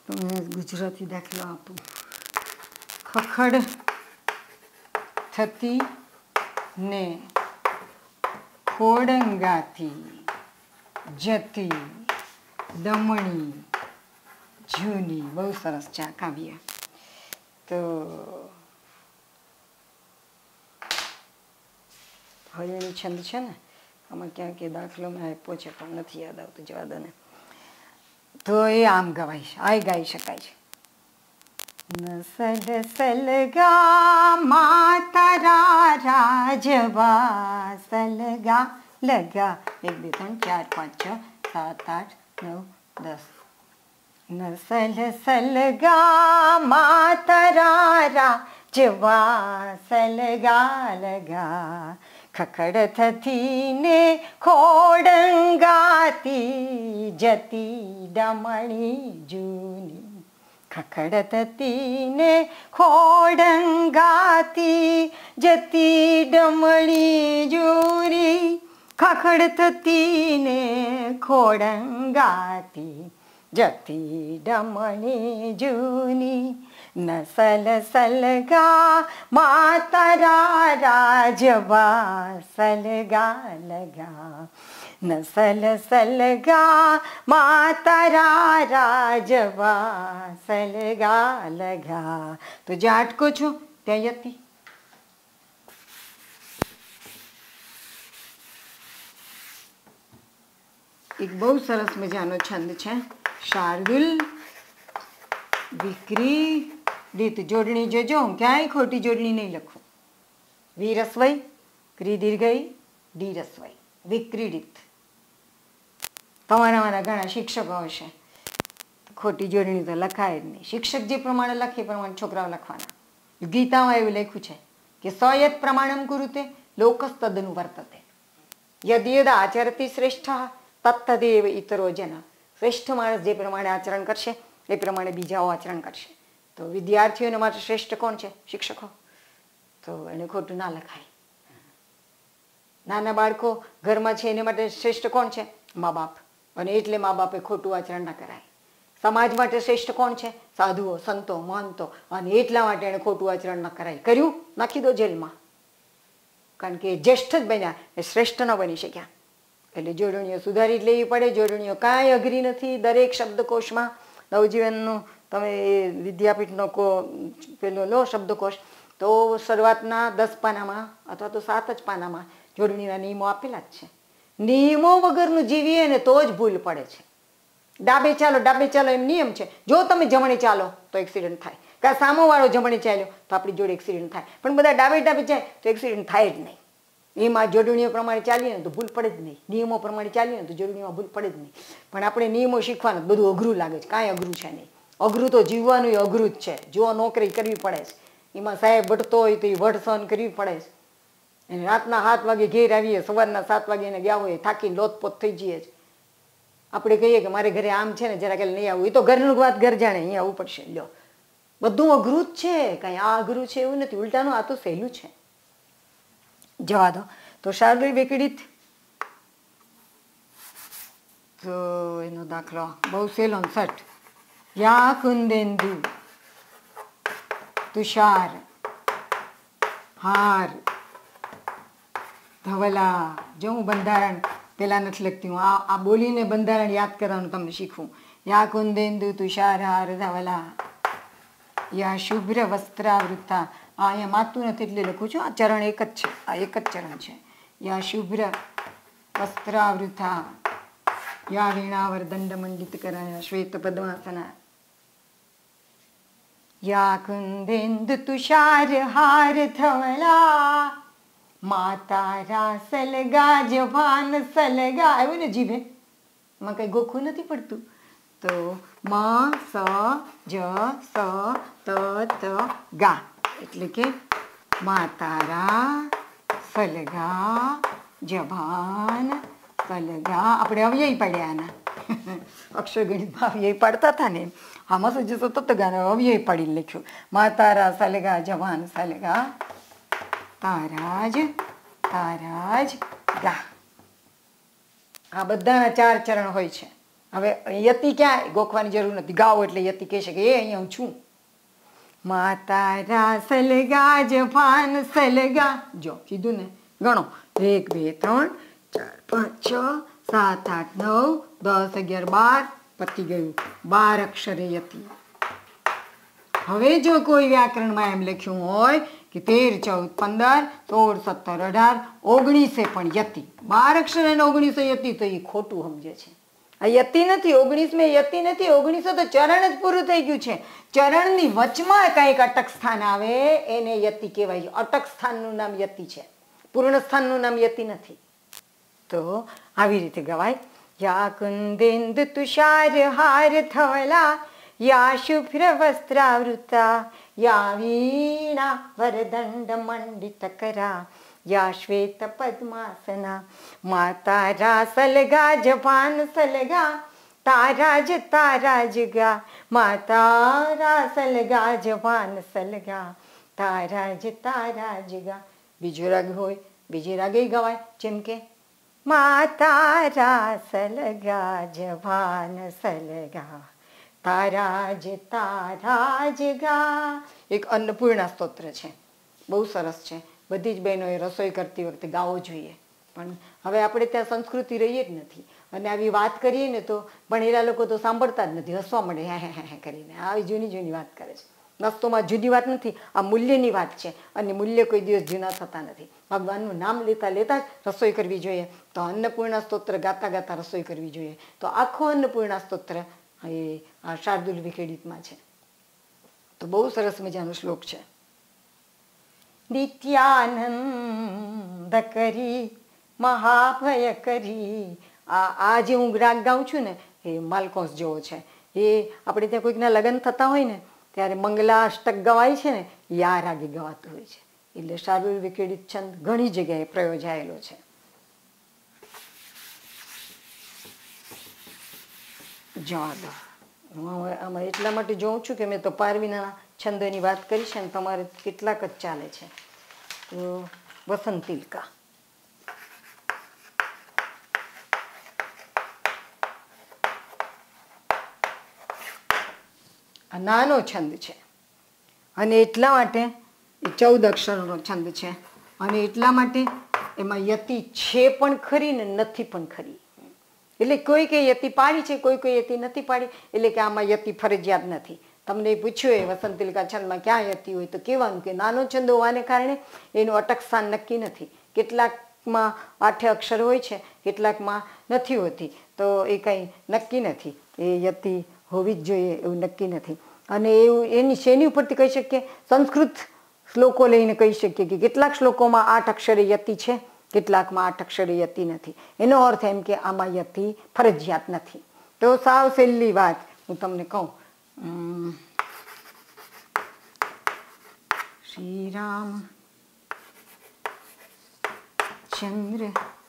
તમને ગુજરાતી દાખલો આપું. ખખડ થતી ને ખોડંગાથી જતી દમણી જૂની. બહુ સરસ છે આ કાવ્ય. તો હવે એની છંદ છે ને, આમાં ક્યાંક એ દાખલો મેં આપ્યો છે પણ નથી યાદ આવતું, જવા દો ને. તો એ આમ ગવાય છે, આ ગાઈ શકાય છે. નસલ સલગા માતારા રાજવા સલગા લગા. એક બે ત્રણ ચાર પાંચ છ સાત આઠ નવ દસ. નસલ સલગા માતારા રાજવા સલગા લગા. ખખડ થતી ને ખોડંગાતી જતી ડમણી જૂની. ખખડ થતી ને ખોડંગાતી જતી ડમણી જૂની. ખખડ થતી ને ખોડંગાતી જતી ડમણી જૂની. નસલ સલગા માતારા રાજવા સલગા લગા. નસલ સલગા માતારા રાજવા સલગા લગા. તો જ્યાં અટકો છો ત્યાં યતિ. એક બહુ સરસ મજાનો છંદ છે. શાર્દુલ વિક્રીડિત. જોડણી જોજો, હું ક્યાંય ખોટી જોડણી નહીં લખું. વી રસવઈ ક્રી દીર્ઘઈ ડી રસવઈ. વિક્રીડિત. તમારામાંના ઘણા શિક્ષકો હશે, ખોટી જોડણી તો લખાય જ નહીં. શિક્ષક જે પ્રમાણે લખે એ પ્રમાણે છોકરાઓ લખવાના. ગીતામાં એવું લખ્યું છે કે સયત પ્રમાણમ કુરુતે લોકસ્તદનું વર્તતે. યદ યદ આચરતી શ્રેષ્ઠ તત્તદેવ ઇતરો જન. શ્રેષ્ઠ માણસ જે પ્રમાણે આચરણ કરશે એ પ્રમાણે બીજાઓ આચરણ કરશે. તો વિદ્યાર્થીઓને માટે શ્રેષ્ઠ કોણ છે? શિક્ષકો. તો એને ખોટું ના લખાય. નાના બાળકો ઘરમાં છે એને માટે શ્રેષ્ઠ કોણ છે? મા બાપ. અને એટલે મા બાપે ખોટું આચરણ ના કરાય. સમાજ માટે શ્રેષ્ઠ કોણ છે? સાધુઓ, સંતો, મહંતો. અને એટલા માટે એને ખોટું આચરણ ન કરાય. કર્યું, નાખી દો જેલમાં. કારણ કે જ્યેષ્ઠ જ બન્યા, એ શ્રેષ્ઠ ન બની શક્યા. એટલે જોડણીઓ સુધારી જ લેવી પડે. જોડણીઓ કાંઈ અઘરી નથી. દરેક શબ્દકોશમાં નવજીવનનું તમે વિદ્યાપીઠનો કો પેલો લો શબ્દકોશ, તો શરૂઆતના દસ પાનામાં અથવા તો સાત જ પાનામાં જોડણીના નિયમો આપેલા જ છે. નિયમો વગરનું જીવીએ ને તો જ ભૂલ પડે છે. ડાબે ચાલો ડાબે ચાલો એમ નિયમ છે. જો તમે જમણે ચાલો તો એક્સિડન્ટ થાય, કાં સામોવાળો જમણે ચાલ્યો તો આપણી જોડે એક્સિડન્ટ થાય. પણ બધા ડાબે ડાબે જાય તો એક્સિડન્ટ થાય જ નહીં. એમાં જોડણીઓ પ્રમાણે ચાલીએ ને તો ભૂલ પડે જ નહીં. નિયમો પ્રમાણે ચાલીએ ને તો જોડણીમાં ભૂલ પડે જ નહીં. પણ આપણે નિયમો શીખવાનું બધું અઘરું લાગે છે. કાંઈ અઘરું છે નહીં. અઘરું તો જીવવાનું અઘરું જ છે. જો નોકરી કરવી પડે છે, એમાં સાહેબ વટતો હોય તો એ વટ સહન કરવી પડે છે. અને રાતના સાત વાગે ઘેર આવીએ, સવારના સાત વાગે એને ગયા હોય, થાકીને લોતપોત થઈ જઈએ છે. આપણે કહીએ કે મારે ઘરે આમ છે ને જરા કે નહીં આવવું, એ તો ઘરનું વાત ઘર જાણે, અહીંયા આવવું પડશે. લ્યો, બધું અઘરું જ છે. કાંઈ આ અઘરું છે એવું નથી. ઉલટાનું આ તો સહેલું છે. જવા દો. તો શાર્દુલ વિક્રીડિત. તો એનો દાખલો બહુ સહેલો સટ. યા કુંદેન્દુ તુષાર હાર ધવલા. જો હું બંધારણ પેલા નથી લખતી, હું આ આ બોલીને બંધારણ યાદ કરવાનું તમને શીખવું. યા કુંદેન્દુ તુષાર હાર ધવલા. યા શુભ્ર વસ્ત્રાવૃત્તા. આ અહીંયા માતું નથી એટલે લખું છું. આ ચરણ એક જ છે. આ એક જ ચરણ છે. યા શુભ્ર વસ્ત્રાવૃતા. યા વીણાવર દંડ મંડિત કરાયા શ્વેત પદ્માસના. યા કુંદેન્દુ તુષાર હાર ધવલા. માતારા સલગા જવાન સલગા. આવ્યું ને જીભે? એમાં કઈ ગોખું નથી પડતું. તો મ સ જ સ ત ત ગા એટલે કે માતારા સલગા જભાન સલગા. આપણે અવ્યય પાડ્યા આના. અક્ષર ગણિતમાં અવ્યય પાડતા હતા ને, આમાં શું જશો તો ગાને અવ્યય પાડીને લખ્યું. માતારા સલગા જવાન સલગા તારાજ તારાજ ગા. આ બધાના ચાર ચરણ હોય છે. હવે યતિ ક્યાં ગોખવાની જરૂર નથી, ગાઓ એટલે યતિ કહેશે કે એ અહીંયા હું છું. માતારા સલગા જભાન સલગા, જો કીધું ને, ગણો એક બે ત્રણ ચાર પાંચ છ સાત આઠ નવ દસ અગિયાર બાર, પતી ગયું, બાર અક્ષરે યતિ. હવે જો કોઈ વ્યાકરણમાં એમ લખ્યું હોય કે તેર ચૌદ પંદર સોળ સત્તર અઢાર ઓગણીસે પણ યતિ, બાર અક્ષર અને ઓગણીસો યતિ, તો એ ખોટું સમજે છે. આ યતિ નથી, ઓગણીસ મેં યતિ નથી, ઓગણીસો તો ચરણ જ પૂરું થઈ ગયું છે. ચરણની વચમાં કંઈક અટક સ્થાન આવે એને યતિ કહેવાય. અટક સ્થાનનું નામ યતિ છે, પૂર્ણ સ્થાનનું નામ યતિ નથી. તો આવી રીતે ગવાય. યા કુંદેન્દુ તુષાર હાર થવલા, યા શુભ્ર વસ્ત્રાવૃતા, યા વીણા વરદંડ મંડિત કરા, યા શ્વેત પદ્માસના, માતારા સલગા જભાન સલગા, તારા જ તારા જગા, માતારા સલગા જભાન સલગા, તારા જ તારા જગા. બીજો રાગ હોય બીજે રાગે ગવાય, જેમ કે માતારા સલગા જભાન સલગા, તારા જ તારા જગા. એક અન્નપૂર્ણા સ્તોત્ર છે, બહુ સરસ છે. બધી જ બહેનોએ રસોઈ કરતી વખતે ગાવો જોઈએ. પણ હવે આપણે ત્યાં સંસ્કૃતિ રહીએ જ નથી, અને આવી વાત કરીએ ને તો ભણેલા લોકો તો સાંભળતા જ નથી, હસવા મળે હે હે હે કરીને. આવી જૂની જૂની વાત કરે છે. વસ્તુમાં જુદી વાત નથી, આ મૂલ્યની વાત છે, અને મૂલ્ય કોઈ દિવસ જૂના થતા નથી. ભગવાનનું નામ લેતા લેતા જ રસોઈ કરવી જોઈએ. તો અન્નપૂર્ણા સ્તોત્ર ગાતા ગાતા રસોઈ કરવી જોઈએ. તો આખો અન્નપૂર્ણા સ્તોત્ર એ આ શાર્દુલ વિખેડિતમાં છે. તો બહુ સરસ મજાનો શ્લોક છે. નિત્યાનંદ કરી મહાભય કરી, આ આ જે હું રાગ ગાઉં છું ને એ માલકોસ જેવો છે. એ આપણે ત્યાં કોઈકના લગ્ન થતા હોય ને ત્યારે મંગલા અષ્ટક ગવાય છે ને, એ આ રાગે ગવાતું હોય છે. એટલે શાર્દુલ વિખેડિત છંદ ઘણી જગ્યાએ પ્રયોજાયેલો છે. જવા દો. હું આમાં એટલા માટે જોઉં છું કે મેં તો પારવીના છંદોની વાત કરી છે ને તમારે કેટલાક જ ચાલે છે. તો વસંતિલકા, આ નાનો છંદ છે, અને એટલા માટે એ ચૌદ અક્ષરનો છંદ છે, અને એટલા માટે એમાં યતિ છે પણ ખરી ને નથી પણ ખરી. એટલે કોઈ કે યતિ પાડી છે, કોઈ કોઈ યતિ નથી પાડી, એટલે કે આમાં યતિ ફરજિયાત નથી. તમને પૂછ્યું એ વસંતિલકા છંદમાં ક્યાં યતિ હોય તો કહેવાનું કે નાનો છંદ હોવાને કારણે એનું અટક સ્થાન નક્કી નથી. કેટલાકમાં આઠે અક્ષર હોય છે, કેટલાકમાં નથી હોતી, તો એ કંઈ નક્કી નથી. એ યતિ હોવી જ જોઈએ એવું નક્કી નથી. અને એવું એની શેની ઉપરથી કહી શકીએ? સંસ્કૃત શ્લોકો લઈને કહી શકીએ કે કેટલાક શ્લોકોમાં આઠ અક્ષરે યતિ છે, કેટલાકમાં આઠ અક્ષરે યતિ નથી. એનો અર્થ એમ કે આમાં યતિ ફરજિયાત નથી. તો સાવ સહેલી વાત હું તમને કહું. શ્રી રામ ચંદ્ર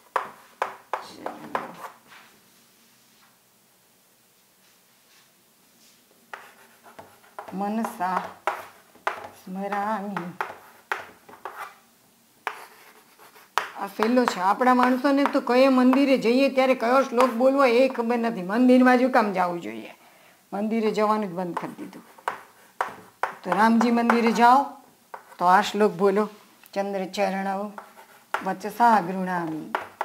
મનસા સ્મરામી. આ સહેલો છે. આપણા માણસોને તો કયા મંદિરે જઈએ ત્યારે કયો શ્લોક બોલવો એ ખબર નથી. મંદિરમાં જ કામ જવું જોઈએ? મંદિરે જવાનું જ બંધ કરી દીધું. તો રામજી મંદિરે જાઓ તો આ શ્લોક બોલો, ચંદ્ર ચરણવ વચસા ગૃણામી.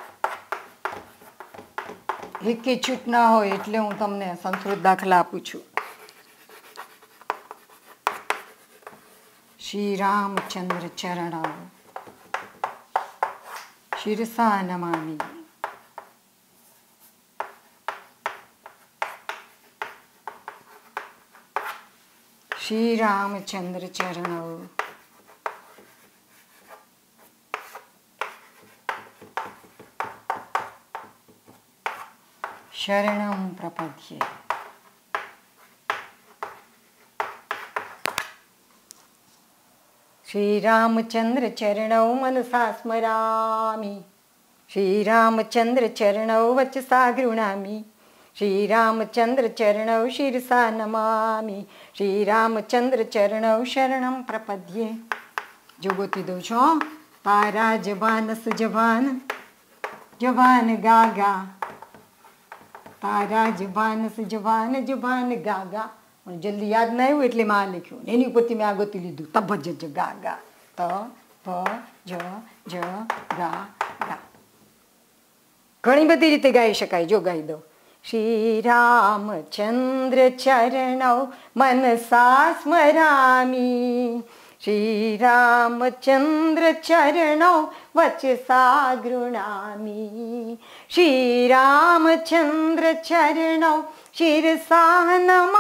એકે છૂટ ના હોય એટલે હું તમને સંસ્કૃત દાખલા આપું છું. શ્રી રામચંદ્ર ચરણવ શિરસા નમામિ. શ્રી રામચંદ્ર ચરણવ શરણમ પ્રપદ્યે. શ્રી રામચંદ્ર ચરણૌ મનસા સ્મરામી. શ્રી રામચંદ્ર ચરણૌ વચસા ગૃણામી. શ્રી રામચંદ્ર ચરણૌ શિરસા નમામી. શ્રી રામચંદ્ર ચરણૌ શરણમ પ્રપદ્યે. જો ગોતી દઉં છો. તારા જબાન સ જબાન જબાન ગાગા, તારા જબાન જબાન જબાન ગા ગા. પણ જલ્દી યાદ ના આવ્યું એટલે મેં આ લખ્યું. એની ઉપરથી મેં આ ગોતી લીધું. તભ જ જ ગા ગા. ત ભ જ જ ગા ગા. ઘણી બધી રીતે ગાઈ શકાય. જો ગાઈ દો. શ્રી રામચંદ્ર ચરણૌ મનસા સ્મરામી. શ્રી રામચંદ્ર ચરણૌ વચસા ગૃણામી. શ્રી રામચંદ્ર ચરણૌ શિરસા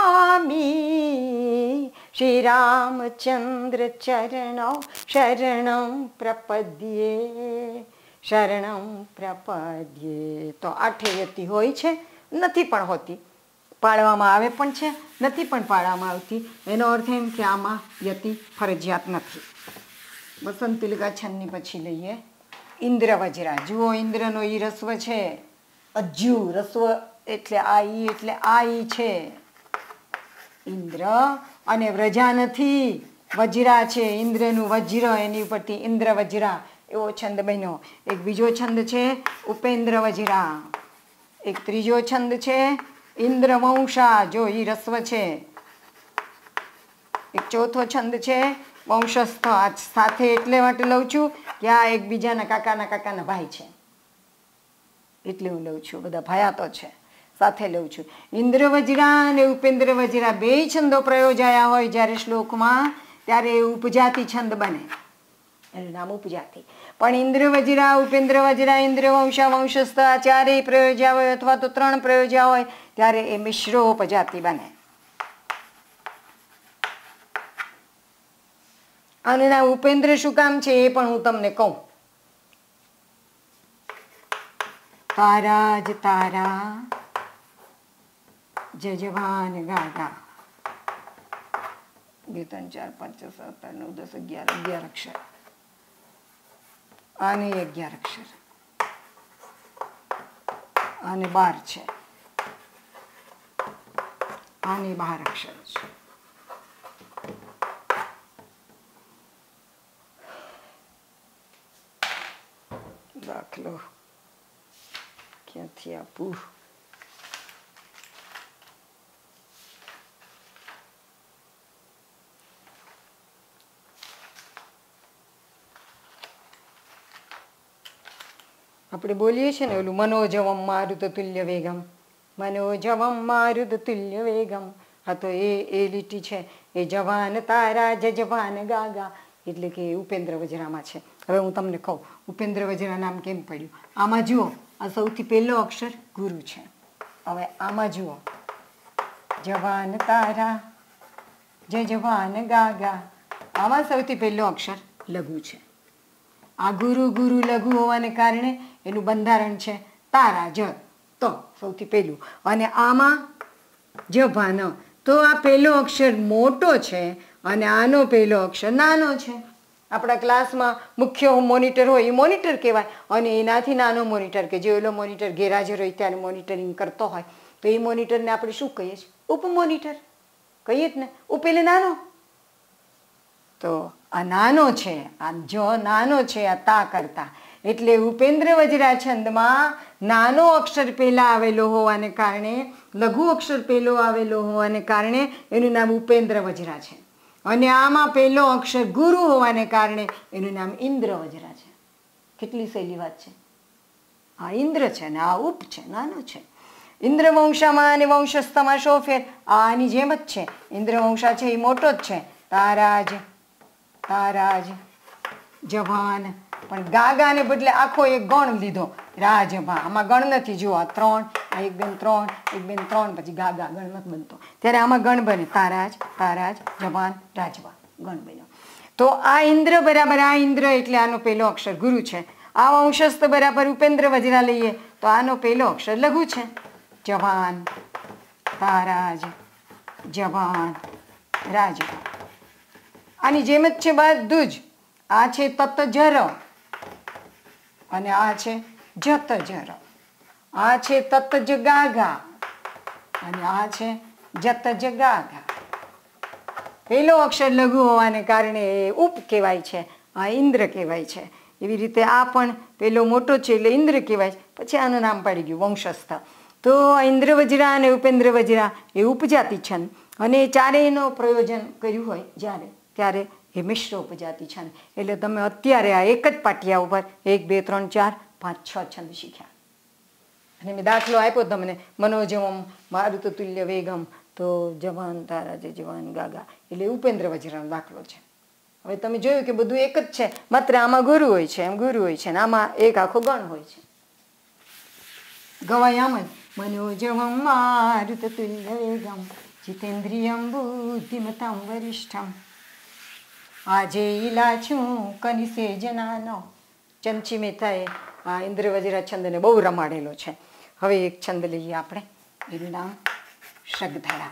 નમામી. શ્રી રામચંદ્ર ચરણૌ શરણં પ્રપદ્યે. શરણં પ્રપદ્યે. તો આઠે યતિ હોય છે, નથી પણ હોતી. પાડવામાં આવે પણ છે, નથી પણ પાડવામાં આવતી. એનો અર્થ એમ કે આમાં યતિ ફરજિયાત નથી. વસંત તિલકા છંદની પછી લઈએ ઇન્દ્ર વજ્રા. જુઓ ઇન્દ્રનો ઈ રસ્વ છે. અજ્જુ રસ્વ એટલે આ ઈ એટલે આ ઈ છે ઇન્દ્ર. અને વ્રજા નથી, વજ્રા છે. ઇન્દ્રનું વજ્ર, એની ઉપરથી ઇન્દ્ર વજ્રા એવો છંદ બન્યો. એક બીજો છંદ છે ઉપેન્દ્ર વજ્રા. એક ત્રીજો છંદ છે ઇન્દ્રવંશા. જો ઈ રસ્વ છે. એક ચોથો છંદ છે વંશસ્થ. આ સાથે એટલે માટે લઉં છું કે આ એકબીજાના કાકાના કાકાના ભાઈ છે એટલે હું લઉં છું. બધા ભાયાતો છે સાથે લઉં છું. ઇન્દ્ર વજ્રા અને ઉપેન્દ્ર વજ્રા બે છંદો પ્રયોજાયા હોય જ્યારે શ્લોકમાં, ત્યારે એ ઉપજાતિ છંદ બને. એનું નામ ઉપજાતિ. પણ ઇન્દ્ર વજ્રા, ઉપેન્દ્ર વજ્રા, ઇન્દ્ર વંશા, વંશસ્થ આ ચારેય પ્રયોજ્યા હોય અથવા તો ત્રણ પ્રયોજ્યા હોય ત્યારે એ મિશ્રોપજાતિ બને. આનું નામ ઉપેન્દ્ર શું કામ છે એ પણ હું તમને કહું. તારા જ તારા જજવાન ગાગા. બે ત્રણ ચાર પાંચ છ સાત આઠ નવ દસ અગિયાર અગિયાર અક્ષર. આને અગિયાર અક્ષર, આને બાર છે, આને બાર અક્ષર છે. દાખલો ક્યાંથી આપું? આપણે બોલીએ છીએ ને ઓલું મનોજવમ મારુત તુલ્ય વેગમ. મનોજવમ મારુત તુલ્ય વેગમ. હા તો એ એ લીટી છે એ જવાન તારા જજવાન ગાગા એટલે કે ઉપેન્દ્ર વજ્રામાં છે. હવે હું તમને કહું ઉપેન્દ્ર વજ્રા નામ કેમ પડ્યું. આમાં જુઓ, આ સૌથી પહેલો અક્ષર ગુરુ છે. હવે આમાં જુઓ જવાન તારા જજવાન ગાગા. આમાં સૌથી પહેલો અક્ષર લઘુ છે. આ ગુરુ ગુરુ લઘુ હોવાને કારણે એનું બંધારણ છે તારા જ, તો સૌથી પહેલું. અને આમાં જભાન, તો આ પહેલો અક્ષર મોટો છે અને આનો પહેલો અક્ષર નાનો છે. આપણા ક્લાસમાં મુખ્ય મોનિટર હોય એ મોનિટર કહેવાય, અને એનાથી નાનો મોનિટર કે જે ઓલો મોનિટર ગેરહાજર હોય ત્યારે મોનિટરિંગ કરતો હોય તો એ મોનિટરને આપણે શું કહીએ છીએ? ઉપમોનિટર કહીએ જ ને. ઉપ એટલે નાનો, તો આ નાનો છે, આ જો નાનો છે આ તા કરતા. એટલે ઉપેન્દ્ર વજ્રા છંદમાં નાનો અક્ષર પહેલા આવેલો હોવાને કારણે, લઘુ અક્ષર પહેલો આવેલો હોવાને કારણે એનું નામ ઉપેન્દ્ર વજ્રા છે. અને આમાં પહેલો અક્ષર ગુરુ હોવાને કારણે એનું નામ ઇન્દ્ર વજ્રા છે. કેટલી સહેલી વાત છે. આ ઇન્દ્ર છે ને આ ઉપ છે, નાનો છે. ઇન્દ્ર વંશામાં અને વંશસ્થમાં શો ફેર? આની જેમ જ છે. ઇન્દ્ર વંશા છે એ મોટો જ છે. તારાજ તારાજ જવાન, પણ ગાગાને બદલે આખો એક ગણ લીધો રાજભા. આમાં ગણ નથી. જુઓ આ ત્રણ, આ એક બેન ત્રણ, એક બેન ત્રણ, પછી ગાગા ગણ નથી બનતો. ત્યારે આમાં ગણ બને તારાજ તારાજ જવાન રાજભા, ગણ બન્યો. તો આ ઇન્દ્ર બરાબર આ ઇન્દ્ર એટલે આનો પહેલો અક્ષર ગુરુ છે. આ વંશસ્થ બરાબર ઉપેન્દ્ર વજ્રા લઈએ તો આનો પહેલો અક્ષર લઘુ છે. જવાન તારાજ જવાન રાજભા. આની જેમ જ છે બધું જ. આ છે તત જર અને આ છે જત જર. આ છે તત જ ગાગા અને આ છે જત જ ગાગા. પહેલો અક્ષર લઘુ હોવાને કારણે એ ઉપ કહેવાય છે, આ ઇન્દ્ર કહેવાય છે. એવી રીતે આ પણ પહેલો મોટો છે એટલે ઇન્દ્ર કહેવાય. પછી આનું નામ પડી ગયું વંશસ્થ. તો ઇન્દ્ર વજ્રા અને ઉપેન્દ્ર વજ્રા એ ઉપજાતિ છંદ, અને ચારેયનો પ્રયોજન કર્યું હોય જ્યારે ત્યારે એ મિશ્ર ઉપજાતિ છંદ. એટલે તમે અત્યારે આ એક જ પાટિયા ઉપર એક બે ત્રણ ચાર પાંચ છ છંદ શીખ્યા. અને મેં દાખલો આપ્યો તમને, મનોજવમ મારુત તુલ્ય વેગમ, તો જવાન તારા જે જવાન ગાગા, એટલે ઉપેન્દ્ર વજ્રાનો દાખલો છે. હવે તમે જોયું કે બધું એક જ છે, માત્ર આમાં ગુરુ હોય છે, એમ ગુરુ હોય છે, ને આમાં એક આખો ગણ હોય છે. ગવાય આમ જ, મનોજવમ મારુત તુલ્ય વેગમ જીતેન્દ્રિયમ બુદ્ધિમતામ વરિષ્ઠમ આજે ઈલા છું કનિસે જનાનો. ચમચી મહેતાએ આ ઇન્દ્ર વજ્રા છંદને બહુ રમાડેલો છે. હવે એક છંદ લઈએ આપણે, એનું નામ શગધરા.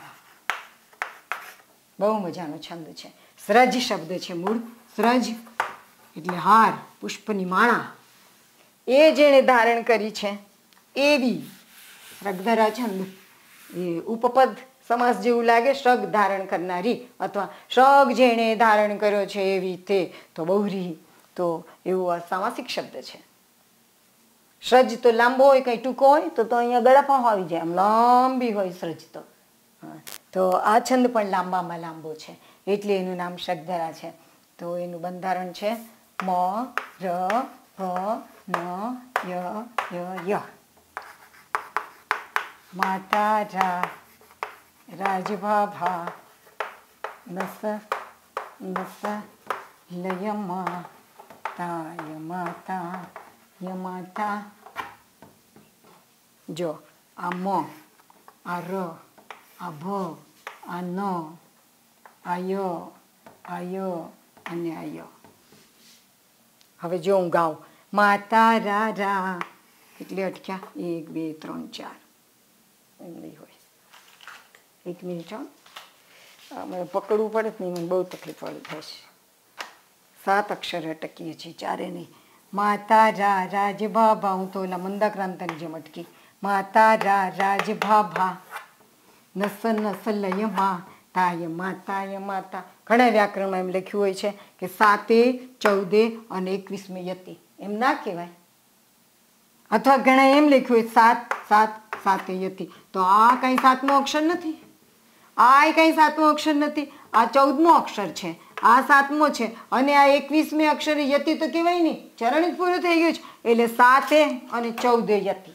બહુ મજાનો છંદ છે. સ્રજ શબ્દ છે મૂળ. સ્રજ એટલે હાર, પુષ્પની માળા, એ જેણે ધારણ કરી છે એવી શગધરા છંદ. એ ઉપપદ સમાસ જેવું લાગે, શગ ધારણ કરનારી, અથવા શગ જેણે ધારણ કર્યો છે એવી તે, તો બહુરી, તો એવું આ સામાસિક શબ્દ છે. સૃજ તો લાંબો હોય, કઈ ટૂંકો હોય તો તો અહીંયા ગળાફા આવી જાય, આમ લાંબી હોય સૃજ તો. તો આ છંદ પણ લાંબામાં લાંબો છે, એટલે એનું નામ શગધરા છે. તો એનું બંધારણ છે મ ર ભ ન ય ય ય. માતા રા રાજભાભા નસ નસ લયમા તાય માતા ય માતા. જો આ મ, આ ર, આ ભ, આ ન, આ ય, આ ય અને આ ય. હવે જો હું ગાઉં, માતા રા રા એટલે અટક્યા એક બે ત્રણ ચાર, એમ નહીં હોય. એક મિનિટ હો, મને પકડવું પડે જ નહીં, મને બહુ તકલીફ વાળું થાય છે. સાત અક્ષર અટકીએ છીએ, ચારે નહીં. માતા રા રાજ ભાભા, હું તો ઓલા મંદાક્રાંતની જેમ અટકી. માતા રા રાજ ભાભા નસ નસ લય મા તાય માતાય માતા. ઘણા વ્યાકરણમાં એમ લખ્યું હોય છે કે સાતે ચૌદે અને એકવીસમે યતિ, એમ ના કહેવાય. અથવા ઘણા એમ લખ્યું હોય સાત સાત સાતે યતિ, તો આ કઈ સાતમો અક્ષર નથી, આ કઈ સાતમો અક્ષર નથી, આ ચૌદમો અક્ષર છે, આ સાતમો છે, અને આ એકવીસમે અક્ષર યતિ તો કહેવાય નહીં, ચરણ જ પૂરું થઈ ગયું છે. એટલે સાતે અને ચૌદે યતિ.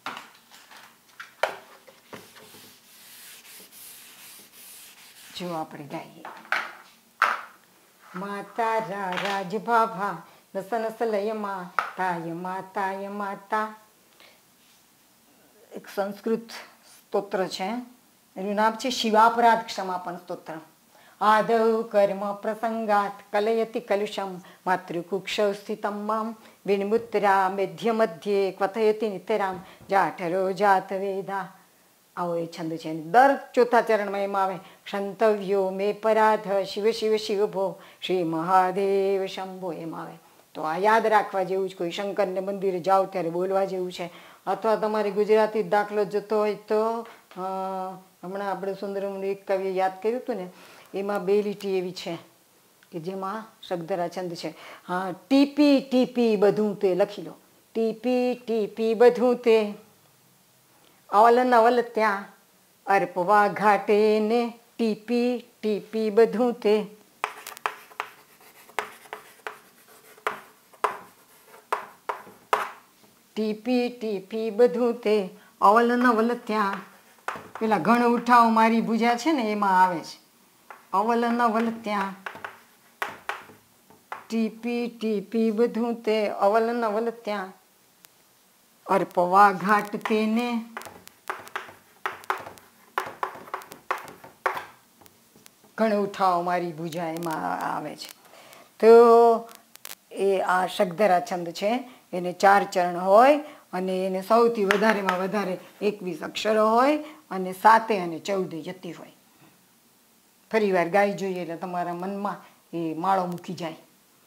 જો આપણે ગાઈએ, માતા રા રાજ ભાભા નસ નસ લય મા તાય માતાય માતા. એક સંસ્કૃત સ્તોત્ર છે, એનું નામ છે શિવાપરાધ ક્ષમાપન સ્તોત્ર. આદૌ કર્મ પ્રસંગાત કલયતિ કલુષમ માતૃકુક્ષૌ સ્થિતમ મામ વિનિમુત્રા મધ્ય મધ્યે કથયતિ નિતરામ જાઠરો જાત વેદા. આવો એ છંદ છે. દર ચોથા ચરણમાં એમ આવે, ક્ષંતવ્યો મે પરાધ શિવ શિવ શિવ ભો શ્રી મહાદેવ શંભો, એમ આવે. તો આ યાદ રાખવા જેવું જ. કોઈ શંકરને મંદિરે જાઓ ત્યારે બોલવા જેવું છે. અથવા તમારે ગુજરાતી દાખલો જતો હોય તો હમણાં આપણે સુંદરમનું એક કાવ્ય યાદ કર્યું હતું ને, એમાં બે લીટી એવી છે કે જેમાં શગધરા છંદ છે. હા, ટીપી ટીપી બધું તે, લખી લો. ટીપી ટીપી બધું તે, અવલ નવલ ત્યાં અર્પવા ઘાટે ને, ટીપી ટીપી બધું તે. ટીપી ટીપી બધું તે, અવલ નવલ ત્યાં. પેલા ઘણ ઉઠાવ મારી ભૂજા છે ને, એમાં આવે છે અવલ નવલ ત્યાં. ટીપી ટીપી બધું તે, અવલ નવલ ત્યાં અર્પવા ઘાટ તેને. ઘણ ઉઠાવ મારી ભૂજા, એમાં આવે છે. તો એ આ શગધરા છંદ છે. એને ચાર ચરણ હોય, અને એને સૌથી વધારેમાં વધારે એકવીસ અક્ષરો હોય, અને સાતે અને ચૌદે યતિ હોય. ફરી વાર ગાઈ જોઈએ એટલે તમારા મનમાં એ માળો મૂકી જાય.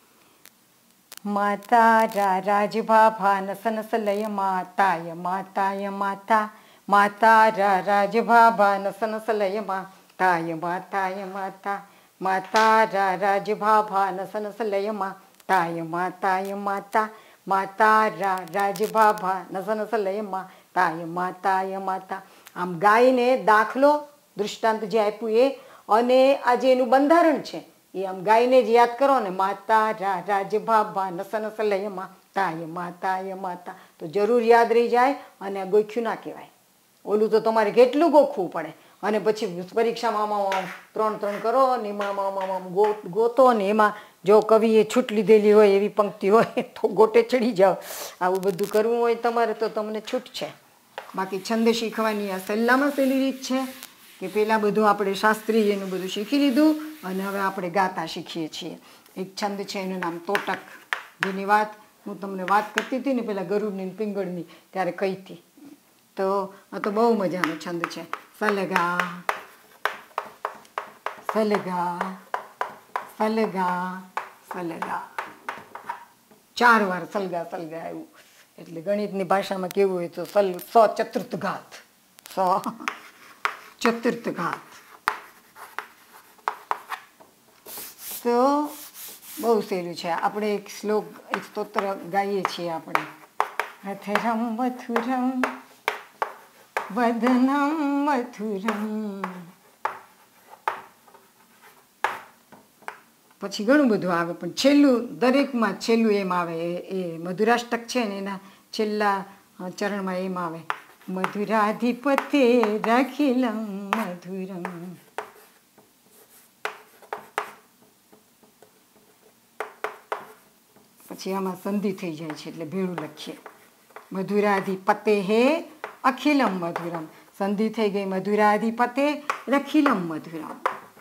માતા રા રાજ ભાભા નસ નસ લય માતાય માતાય માતા. માતા રા રાજ ભાભા નસ નસ લય માતાય માતાય માતા. માતા રા રાજ ભાભા નસ નસ લય માતાય માતાય માતા. માતા રા રાજ ભાભા નસ નસ લય તાય માતાય માતા. આમ ગાયને દાખલો દૃષ્ટાંત જે આપ્યું એ અને આજે એનું બંધારણ છે એ આમ ગાયને જ યાદ કરો ને, માતા રા રાજ ભાભા નસ નસ લય માતાય માતાય માતા, તો જરૂર યાદ રહી જાય અને આ ગોખ્યું ના કહેવાય. ઓલું તો તમારે કેટલું ગોખવું પડે અને પછી પરીક્ષામાં આમાં ત્રણ ત્રણ કરો ને એમાં ગોતો ને એમાં જો કવિએ છૂટ લીધેલી હોય એવી પંક્તિ હોય તો ગોટે ચડી જાઓ. આવું બધું કરવું હોય તમારે તો તમને છૂટ છે. બાકી છંદ શીખવાની આ સહેલામાં સહેલી રીત છે કે પહેલાં બધું આપણે શાસ્ત્રીય એનું બધું શીખી લીધું અને હવે આપણે ગાતા શીખીએ છીએ. એક છંદ છે એનું નામ તોટક, જેની વાત હું તમને વાત કરતી હતી ને પેલા ગરુડની પિંગળની ત્યારે કહી હતી. તો આ તો બહુ મજાનો છંદ છે. સલગા સલગા સલગા સલગા, ચાર વાર સલગા સલગા આવ્યું. એટલે ગણિતની ભાષામાં કેવું હોય તો સલ સો ચતુર્થ ઘાત, સો ચતુર્થ ઘાત. તો બહુ સહેલું છે. આપણે એક શ્લોક એક સ્તોત્ર ગાઈએ છીએ આપણે, અથરમ મથુરમ વદનમ મથુરમ. પછી ઘણું બધું આવે પણ છેલ્લું દરેકમાં છેલ્લું એમ આવે એ મધુરાષ્ટક છે ને એના છેલ્લા ચરણમાં એમ આવે, મધુરાધિપતે રાખીલમ મધુરમ. પછી આમાં સંધિ થઈ જાય છે એટલે ભેળું લખીએ, મધુરાધિપતે હે અખિલમ મધુરમ. સંધિ થઈ ગઈ, મધુરાધિપતે રખિલમ મધુરમ.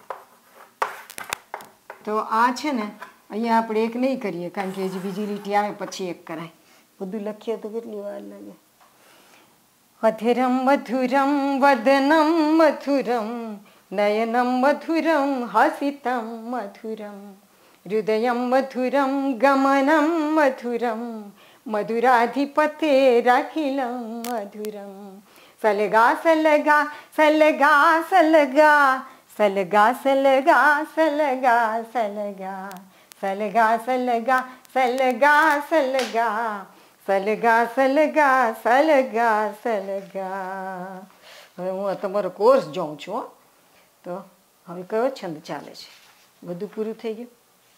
તો આ છે ને અહીંયા આપણે એક નહીં કરીએ કારણ કે હજી બીજી લીટી આવે પછી એક કરાય. બધું લખીએ તો કેટલી વાર લાગે. અધરમ મધુરમ વદનમ મધુરમ નયનમ મધુરમ હસિતમ મધુરમ હૃદયમ મધુરમ ગમનમ મધુરમ મધુરાધિપતે રાખિલમ મધુરમ. સલગા સલગા સલગા સલગા સલગા સલગા સલગા સલગા સલગા સલગા સલગા સલગા સલગા સલગા સલગા સલગા. હવે હું તમારો કોર્સ જોઉં છું. તો હવે કયો છંદ ચાલે છે? બધું પૂરું થઈ ગયું.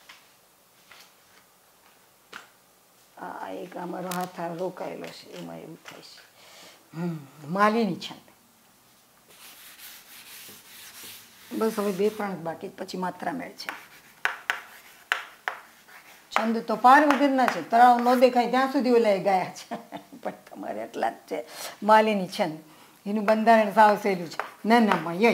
આ એક અમારો હાથ રોકાયેલો છે એમાં એવું થાય છે. હમ માલિની છંદ. બસ હવે બે ત્રણ બાકી પછી માત્રા મેળ છે. છંદ તો પાર વગરના છે, તળાવ ન દેખાય ત્યાં સુધી ઓલા ગાયા છે પણ તમારે એટલા જ છે. માલિની છંદ એનું બંધારણ સાવ સહેલું છે. ન નામાં ય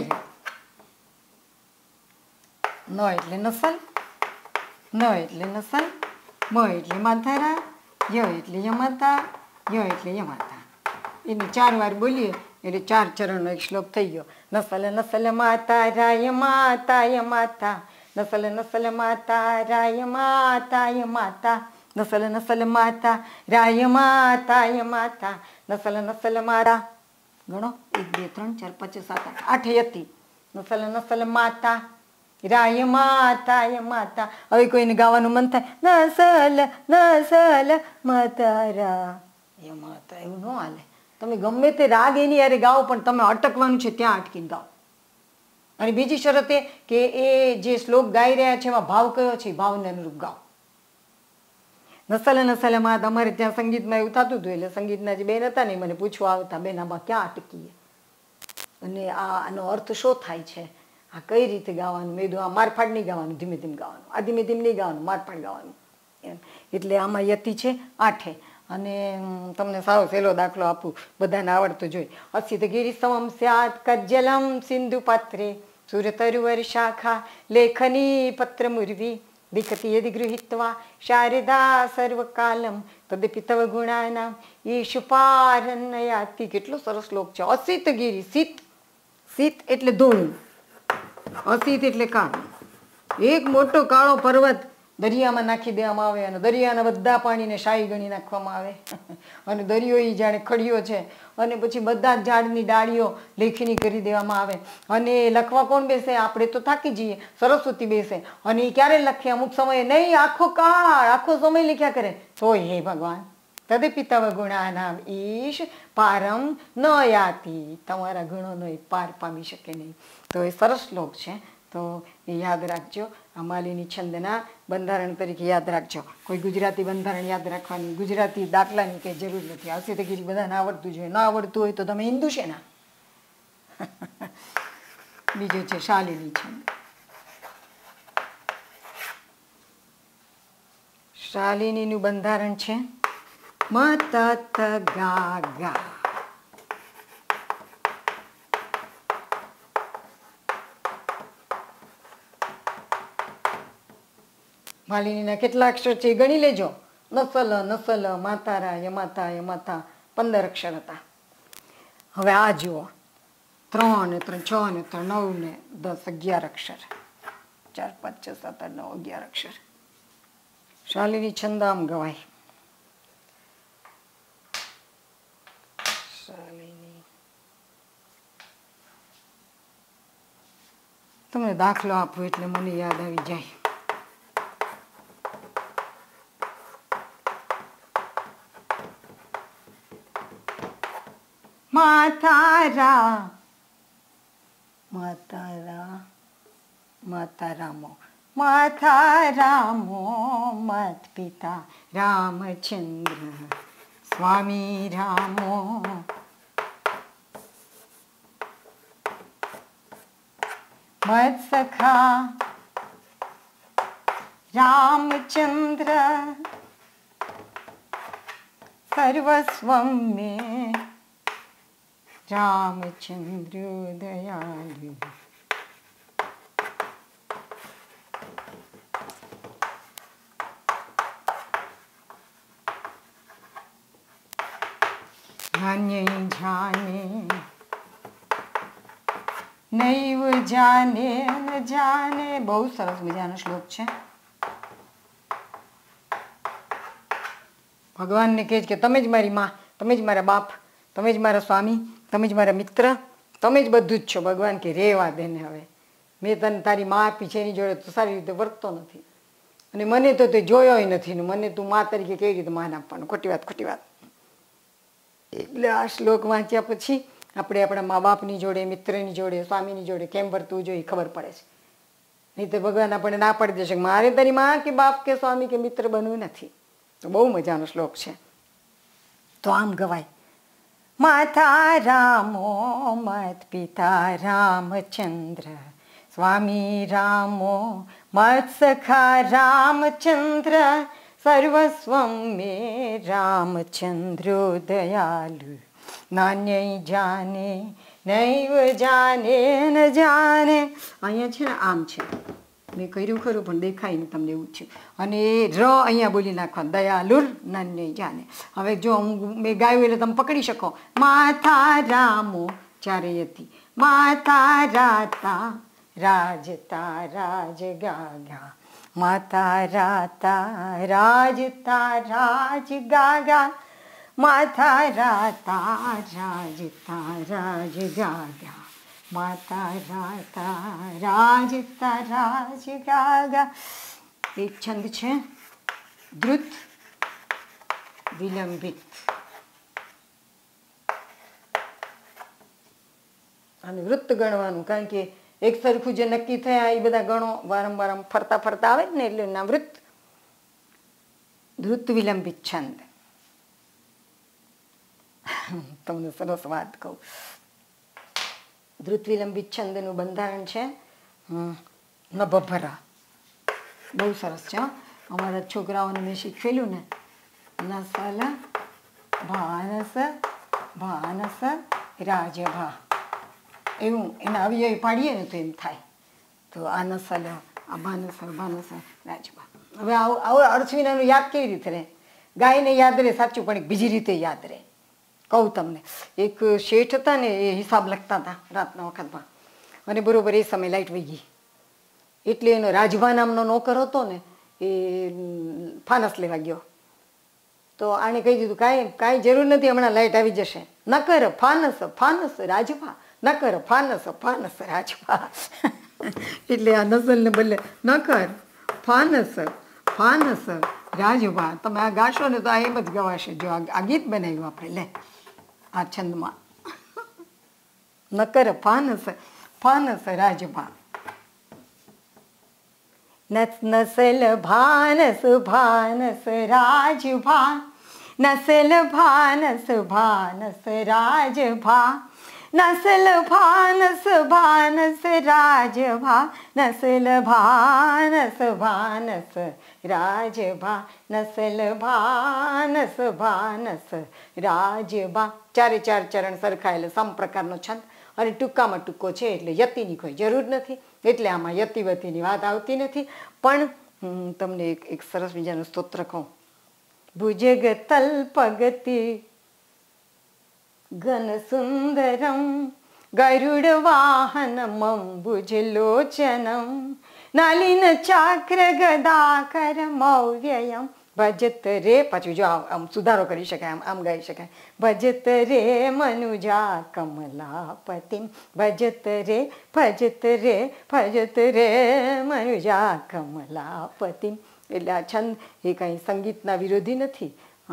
ન એટલે નસલ, ન એટલે નસલ, મ એટલે માથારા, ય એટલે યમાતા, ય એટલે યમાતા. એને ચાર વાર બોલીએ એટલે ચાર ચરણનો એક શ્લોક થઈ ગયો. નસલ નસલ માતા રાય માતા ય માતા, નસલ નસલ માતા રાય માતા ય માતા, નસલ નસલ માતા રાય માતા ય માતા, નસલ નસલ માતા. ગણો એક બે ત્રણ ચાર પાંચ સાત આઠ આઠે હતી. નસલ નસલ માતા રાય માતા ય માતા. હવે કોઈને ગાવાનું મન થાય નસલ નસલ માતા રા ય માતા, એવું ન હાલે. તમે ગમે તે રાગ એની યારે ગાઓ પણ તમે અટકવાનું છે ત્યાં અટકીને ગાઓ. અને બીજી શરત એ કે એ જે શ્લોક ગાઈ રહ્યા છે એમાં ભાવ કયો છે ભાવને અનુરૂપ ગાઓ. નસલ નસલમાં તમારે ત્યાં સંગીતમાં એવું થતું હતું એટલે સંગીતના જે બેન હતા ને મને પૂછવા આવતા, બેન આમાં ક્યાં અટકીએ અને આ આનો અર્થ શું થાય છે, આ કઈ રીતે ગાવાનું. મેં કીધું આ મારફાડ નહીં ગાવાનું, ધીમે ધીમે ગાવાનું, આ ધીમે ધીમે નહીં ગાવાનું, મારફાડ ગાવાનું એમ. એટલે આમાં યતિ છે આઠે. અને તમને સારો સહેલો દાખલો આપું, બધાને આવડતો જોઈ. અસિત ગિરી સમમ સ્યાત કજ્જલમ સિંધુ પાત્રે સુરતરુવર શાખા લેખની પત્ર મુર્વી વિકતિ યદિ ગૃહિત્વા શારદા સર્વકાલમ તદપિ તવ ગુણાનામ ઈશુપારન્નયાતિ. કેટલો સરસ શ્લોક છે. અસિત ગિરી, શીત, શીત એટલે ધોળું, અસિત એટલે કાળો. એક મોટો કાળો પર્વત દરિયામાં નાખી દેવામાં આવે અને દરિયાના બધા પાણીને શાહી ગણી નાખવામાં આવે અને દરિયો એ જાણે ખડિયો છે અને પછી બધા જ ઝાડની ડાળીઓ લેખીની કરી દેવામાં આવે. અને લખવા કોણ બેસે? આપણે તો થાકી જઈએ, સરસ્વતી બેસે અને એ ક્યારે લખે? અમુક સમયે નહીં, આખો કાળ આખો સમય લખ્યા કરે. તો હે ભગવાન તદપિ તવ ગુણાનામ ઈશ પારમ ન યાતિ, તમારા ગુણોનો એ પાર પામી શકે નહીં. તો એ સરસ શ્લોક છે, તો એ યાદ રાખજો. આ માલિની છંદના બંધારણ તરીકે યાદ રાખજો. કોઈ ગુજરાતી બંધારણ યાદ રાખવાની, ગુજરાતી દાખલાની કંઈ જરૂર નથી. આવશે તો ગીરી બધાને આવડતું જોઈએ, ન આવડતું હોય તો તમે હિન્દુ છે ને. બીજું છે શાલિની છંદ. શાલિનીનું બંધારણ છે મ તત ગા ગા. માલિનીના કેટલા અક્ષર છે એ ગણી લેજો. નસલ નસલ માતારા યમાતા યમાતા પંદર અક્ષર હતા. હવે આ જુઓ, ત્રણ ને ત્રણ છ ને ત્રણ નવ ને દસ અગિયાર અક્ષર, ચાર પાંચ છ સાત આઠ નવ અગિયાર અક્ષર. શાલિની છંદ આમ ગવાય. શાલિની તમને દાખલો આપો એટલે મને યાદ આવી જાય. માતારા માતારા માતારામો માતારામો મત પિતા રામચંદ્ર સ્વામી રામો મત સખા રામચંદ્ર સર્વસ્વમ મે રામચંદ્ર દયાલુ. જાને જાને નૈવ જાને ન જાને. બહુ સરસ મજાનો શ્લોક છે. ભગવાનને કહે છે કે તમે જ મારી માં, તમે જ મારા બાપ, તમે જ મારા સ્વામી, તમે જ મારા મિત્ર, તમે જ બધું જ છો. ભગવાન કે રેવા દે ને, હવે મેં તને તારી માં આપી છે એની જોડે તું સારી રીતે વર્તતો નથી, અને મને તો તે જોયોય નથી ને મને તું માં તરીકે કેવી રીતે માન આપવાનું. ખોટી વાત ખોટી વાત. એટલે આ શ્લોક વાંચ્યા પછી આપણે આપણા મા બાપની જોડે, મિત્રની જોડે, સ્વામીની જોડે કેમ વર્તવું જોઈએ ખબર પડે છે. નહીં તો ભગવાન આપણને ના પાડી દેશે મારે તારી માં કે બાપ કે સ્વામી કે મિત્ર બનવું નથી. તો બહુ મજાનો શ્લોક છે. તો આમ ગવાય માતા રામો મત પિતા રામચંદ્ર સ્વામી રામો મત સખા રામચંદ્ર સર્વસ્વમ મે રામચંદ્રો દયાલુ. નાન્ય જાને નૈવ જાને ન જાને. અહીંયા છે ને આમ છે, મેં કર્યું ખરું પણ દેખાય ને તમને એવું છે. અને ર અહીંયા બોલી નાખવા દયાલુર નાન્ય જાને. હવે જો હું મેં ગાયું એટલે તમે પકડી શકો. માતા રામો ચારે હતી, માતા રાતા રાજતા રાજ ગાગા, માતા રાતા રાજતા રાજ ગાગા, માતા રાતા રાજતા રાજ ગાગા, માતા રાતા રાજતા રાજ ગાગા. એક છંદ છે ધ્રુત વિલંબિત. અને વૃત્ત ગણવાનું, કારણ કે એક સરખું જે નક્કી થયા એ બધા ગણો વારંવાર ફરતા ફરતા આવે ને એટલે એના વૃત્ત. ધ્રુત વિલંબિત છંદ. તમને સરસ વાત કહું. ધ્રુત વિલંબિત છંદનું બંધારણ છે નભભરા. બહુ સરસ છે. અમારા છોકરાઓને મેં શીખવેલું ને, નસલ ભાનસ ભાનસ રાજભા, એવું એના અવયવ પાડીએ ને તો એમ થાય. તો આ નસલ આ ભાનસ ભાનસ રાજભા. હવે આવું આવું અર્થવિનાનું યાદ કેવી રીતે રહે? ગાયને યાદ રહે સાચું, પણ એક બીજી રીતે યાદ રહે. કહું તમને, એક શેઠ હતા ને એ હિસાબ લખતા હતા રાતના વખતમાં, અને બરોબર એ સમય લાઈટ વહી ગઈ એટલે એનો રાજભા નામનો નોકર હતો ને એ ફાનસ લેવા ગયો. તો આને કહી દીધું કાંઈ કાંઈ જરૂર નથી, હમણાં લાઈટ આવી જશે. ન કર ફાનસ ફાનસ રાજભા, ન કર ફાનસ ફાનસ રાજભા. એટલે આ નસલને બદલે ન કર ફાનસ ફાનસ રાજભા. તમે આ ગાશો ને તો આ એમ જ ગવાશે. જો આ ગીત બનાવ્યું આપણે, લે આ છંદમાં. નકર ફાનસ ફાનસ રાજભા. નસ નસલ ભાનસ ભાનસ રાજભા. નસલ ભાનસ ભાનસ રાજભા. નસલ ભાનસ ભાનસ રાજભા. નસલ ભાનસ ભાનસ રાજભા. નસલ ભાનસ ભાનસ રાજભા. ચારે ચાર ચરણ સરખા એટલે સમ પ્રકારનો છંદ અને ટૂંકામાં ટૂંકો છે એટલે યતિની કોઈ જરૂર નથી. એટલે આમાં યતિવતીની વાત આવતી નથી. પણ હું તમને એક એક સરસ બીજાનું સ્તોત્ર કહું. ભુજગ તલ્પગતિ ઘન સુંદરમ ગરુડ વાહનમ ભુજલોચનમ નલિન ચાક્ર ગદાકર મૌવ્યયમ ભજત રે. પાછું જો આમ સુધારો કરી શકાય, આમ આમ ગાઈ શકાય. ભજત રે મનુજા કમલાપતિમ. ભજત રે ભજત રે ભજત રે મનુજા કમલાપતિમ. એટલે આ છંદ એ કાંઈ સંગીતના વિરોધી નથી.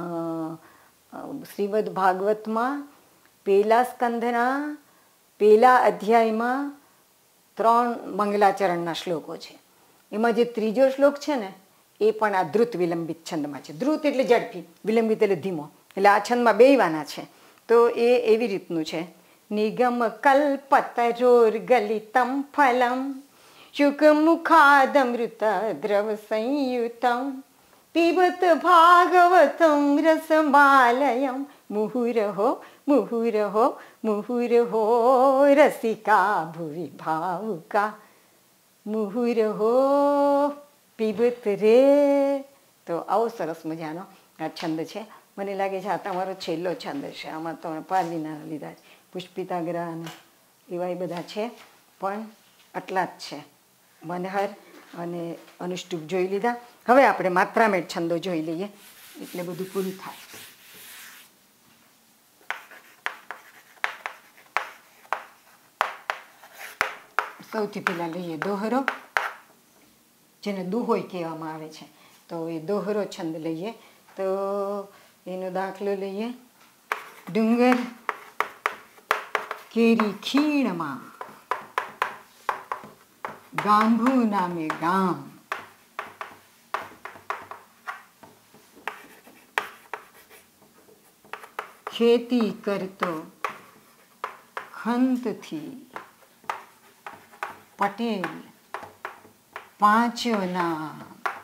શ્રીમદ ભાગવતમાં પહેલા સ્કંધના પહેલા અધ્યાયમાં ત્રણ મંગલાચરણના શ્લોકો છે. એમાં જે ત્રીજો શ્લોક છે ને એ પણ આ ધ્રુત વિલંબિત છંદમાં છે. ધ્રુત એટલે ઝડપી, વિલંબિત એટલે ધીમો. એટલે આ છંદમાં બે વાના છે. તો એ એવી રીતનું છે. નિગમ કલ્પતરોર ગલિતમ ફલમ શુક મુખાદમૃત દ્રવ સંયુતમ પીબત ભાગવતમ રસમાલયમ મુહુરહો મુહુરહો મુહુરહો રસિકા ભુવિ ભાવુકા મુહુરહો પીબત રે. તો આવો સરસ મજાનો આ છંદ છે. મને લાગે છે આ તમારો છેલ્લો છંદ છે. આમાં તો પારવીના લીધા છે, પુષ્પિતાગ્રહ એવા એ બધા છે, પણ આટલા જ છે. મનહર અને અનુષ્ટુપ જોઈ લીધા. હવે આપણે માત્રામેળ છંદો જોઈ લઈએ એટલે બધું પૂરું થાય. સૌથી પહેલા લઈએ દોહરો, જેને દુહોય કહેવામાં આવે છે. તો એ દોહરો છંદ લઈએ. તો એનો દાખલો લઈએ. ડુંગર કેરી ખીણમાં ગાંભુ નામે ગામ ખેતી કરતો ખંતથી પટેલ પાંચો નામ.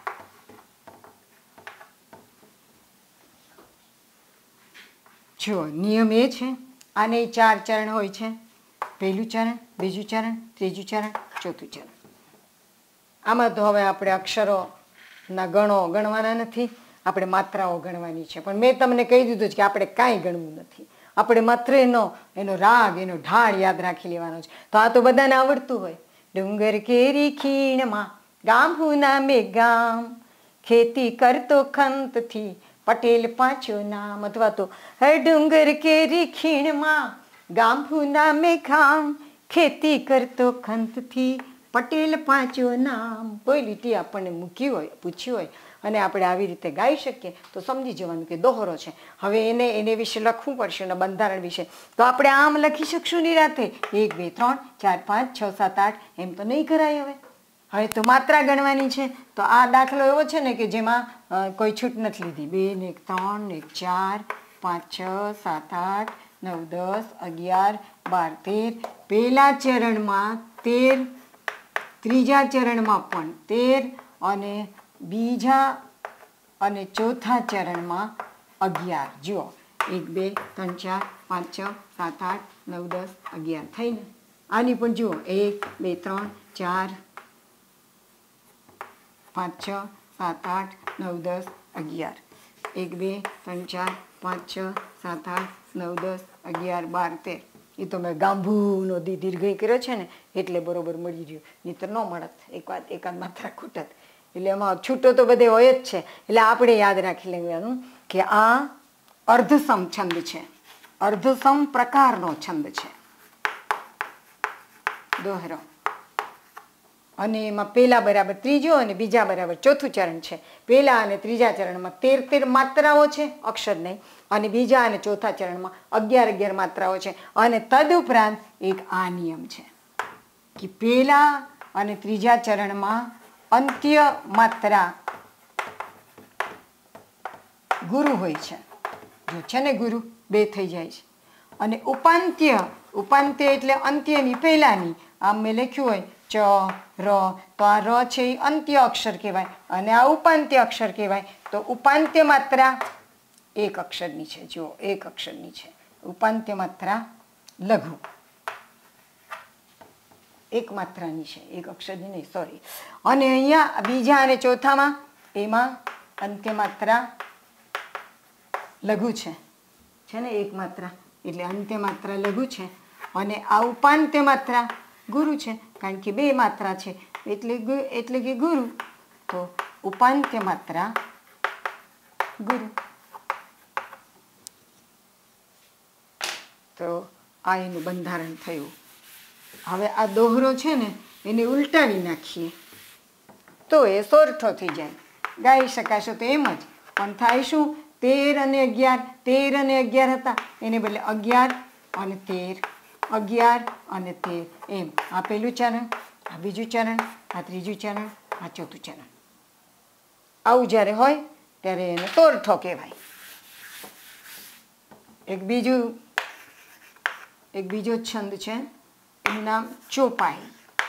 જો નિયમ એ છે, આને ચાર ચરણ હોય છે. પહેલું ચરણ, બીજું ચરણ, ત્રીજું ચરણ, ચોથું ચરણ. આમાં તો હવે આપણે અક્ષરોના ગણો ગણવાના નથી, આપણે માત્રાઓ ગણવાની છે. પણ મેં તમને કહી દીધું છે કે આપણે કાંઈ ગણવું નથી. આપણે માત્ર એનો એનો રાગ, એનો ઢાળ યાદ રાખી લેવાનો છે. તો આ તો બધાને આવડતું હોય. ડુંગર કેરી ખીણમાં ગાંભુ નામે ગામ ખેતી કરતો ખંતથી પટેલ પાંચો નામ. અથવા તો હે ડુંગર કેરી ખીણમાં ગાંભુ નામે ગામ ખેતી કરતો ખંતથી પટેલ પાંચો નામ. કોઈ લીટી આપણને મૂકી હોય, પૂછી હોય અને આપણે આવી રીતે ગાઈ શકીએ તો સમજી જવાનું કે દોહરો છે. હવે એને એને વિશે લખવું પડશે, એના બંધારણ વિશે. તો આપણે આમ લખી શકશું નિરાતે એક બે ત્રણ ચાર પાંચ છ સાત આઠ એમ તો નહીં કરાય. હવે હવે તો માત્રા ગણવાની છે. તો આ દાખલો એવો છે ને કે જેમાં કોઈ છૂટ નથી લીધી. બે ને એક ત્રણ ને એક ચાર પાંચ છ સાત આઠ નવ દસ અગિયાર બાર તેર. પહેલા ચરણમાં તેર, ત્રીજા ચરણમાં પણ તેર અને બીજા અને ચોથા ચરણમાં અગિયાર. જુઓ એક બે ત્રણ ચાર પાંચ છ સાત આઠ નવ દસ અગિયાર થઈને. આની પણ જુઓ એક બે ત્રણ ચાર પાંચ છ સાત આઠ નવ દસ અગિયાર. એક બે ત્રણ ચાર પાંચ છ સાત આઠ નવ દસ અગિયાર બાર તેર. એ તો મેં ગાંભુનો દી દીર્ઘય કર્યો છે ને એટલે બરોબર મળી રહ્યું, નહીંતર ન મળત. એક વાત એકાદ માત્રા ખૂટત. એટલે એમાં છૂટો તો બધે હોય જ છે. એટલે આપણે યાદ રાખી લેવાનું કે આ અર્ધસમ છંદ છે, અર્ધસમ પ્રકારનો છંદ છે. દોહરો અને એમાં પહેલા બરાબર ત્રીજો અને બીજા બરાબર ચોથું ચરણ છે. પહેલા અને ત્રીજા ચરણમાં તેર તેર માત્રાઓ છે અક્ષર નહીં, અને બીજા અને ચોથા ચરણમાં અગિયાર અગિયાર માત્રાઓ છે. અને તદુપરાંત એક આ નિયમ છે કે પહેલા અને ત્રીજા ચરણમાં અંત્ય માત્રા ગુરુ હોય છે, જો છે ને ગુરુ બે થઈ જાય છે. અને ઉપાંત્ય, ઉપાંત્ય એટલે અંત્યની પહેલાની, આમ મેં લખ્યું હોય ચ ર, તો આ ર છે એ અંત્ય અક્ષર કહેવાય અને આ ઉપાંત્ય અક્ષર કહેવાય. તો ઉપાંત્ય માત્રા એક અક્ષરની છે, જો એક અક્ષરની છે. ઉપાંત્ય માત્રા લઘુ એક માત્રાની છે, એક અક્ષરની નહીં, સોરી. અને અહીંયા બીજા અને ચોથામાં એમાં અંત્ય માત્રા લઘુ છે, છે ને એક માત્રા, એટલે અંત્ય માત્રા લઘુ છે. અને આ ઉપાંત્ય માત્રા ગુરુ છે, કારણ કે બે માત્રા છે એટલે એટલે કે ગુરુ. તો ઉપાંત્ય માત્રા ગુરુ. તો આ એનું બંધારણ થયું. હવે આ દોહરો છે ને એને ઉલટાવી નાખીએ તો એ સોરઠો થઈ જાય. ગાઈ શકાશો તો એમ જ, પણ થાય શું, તેર અને અગિયાર, તેર અને અગિયાર હતા એને બદલે અગિયાર અને તેર, અગિયાર અને તેર એમ. આ પહેલું ચરણ, આ બીજું ચરણ, આ ત્રીજું ચરણ, આ ચોથું ચરણ. આવું જ્યારે હોય ત્યારે એને સોરઠો કહેવાય. એક બીજું એક બીજો છંદ છે, એનું નામ ચોપાઈ.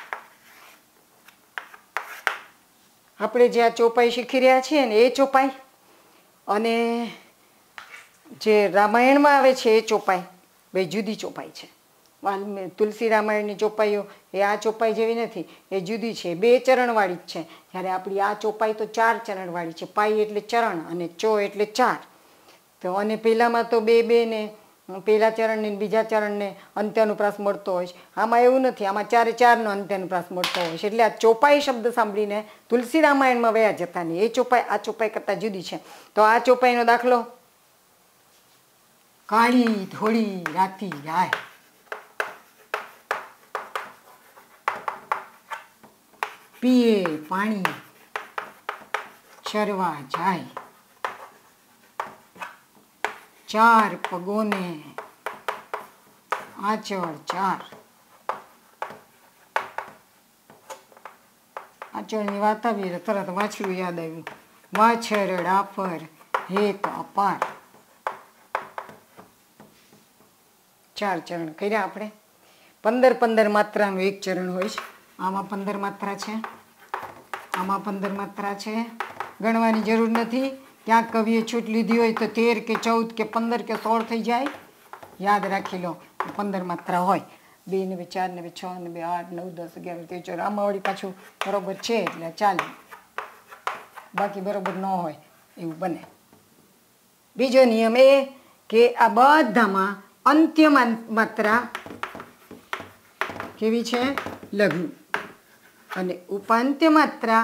આપણે જે આ ચોપાઈ શીખી રહ્યા છીએ ને એ ચોપાઈ, અને જે રામાયણમાં આવે છે એ ચોપાઈ બે જુદી ચોપાઈ છે. તુલસી રામાયણની ચોપાઈઓ એ આ ચોપાઈ જેવી નથી, એ જુદી છે, બે ચરણવાળી જ છે. જ્યારે આપણી આ ચોપાઈ તો ચાર ચરણવાળી છે. પાઈ એટલે ચરણ અને ચો એટલે ચાર. તો અને પહેલામાં તો બે બે ને પહેલા ચરણને બીજા ચરણને અંત્યાનુપ્રાસ મળતો હોય છે. આમાં એવું નથી, આમાં ચારે ચારનો અંત્યાનુપ્રાસ મળતો હોય છે. એટલે આ ચોપાઈ શબ્દ સાંભળીને તુલસી રામાયણમાં વયા જતા નહીં. એ ચોપાઈ આ ચોપાઈ કરતાં જુદી છે. તો આ ચોપાઈનો દાખલો, કાળી ધોળી રાતી જાય, પીએ પાણી ચરવા જાય, ચાર પગોને આંચળ ચાર. આંચળની વાત આવી એટલે તરત વાછરું યાદ આવ્યું. વાછરડા પર હેત અપાર. ચાર ચરણ કર્યા આપણે. પંદર પંદર માત્રાનું એક ચરણ હોય છે. આમાં પંદર માત્રા છે, આમાં પંદર માત્રા છે. ગણવાની જરૂર નથી. ક્યાંક કવિએ છૂટ લીધી હોય તો તેર કે ચૌદ કે પંદર કે સોળ થઈ જાય. યાદ રાખી લો પંદર માત્રા હોય. બે ને બે ચાર ને બે છ ને બે આઠ નવ દસ અગિયાર તેર ચૌદ. આમાં વળી પાછું બરોબર છે એટલે ચાલે, બાકી બરોબર ન હોય એવું બને. બીજો નિયમ એ કે આ બધામાં અંત્ય માત્રા કેવી છે, લઘુ, અને ઉપાંત્ય માત્રા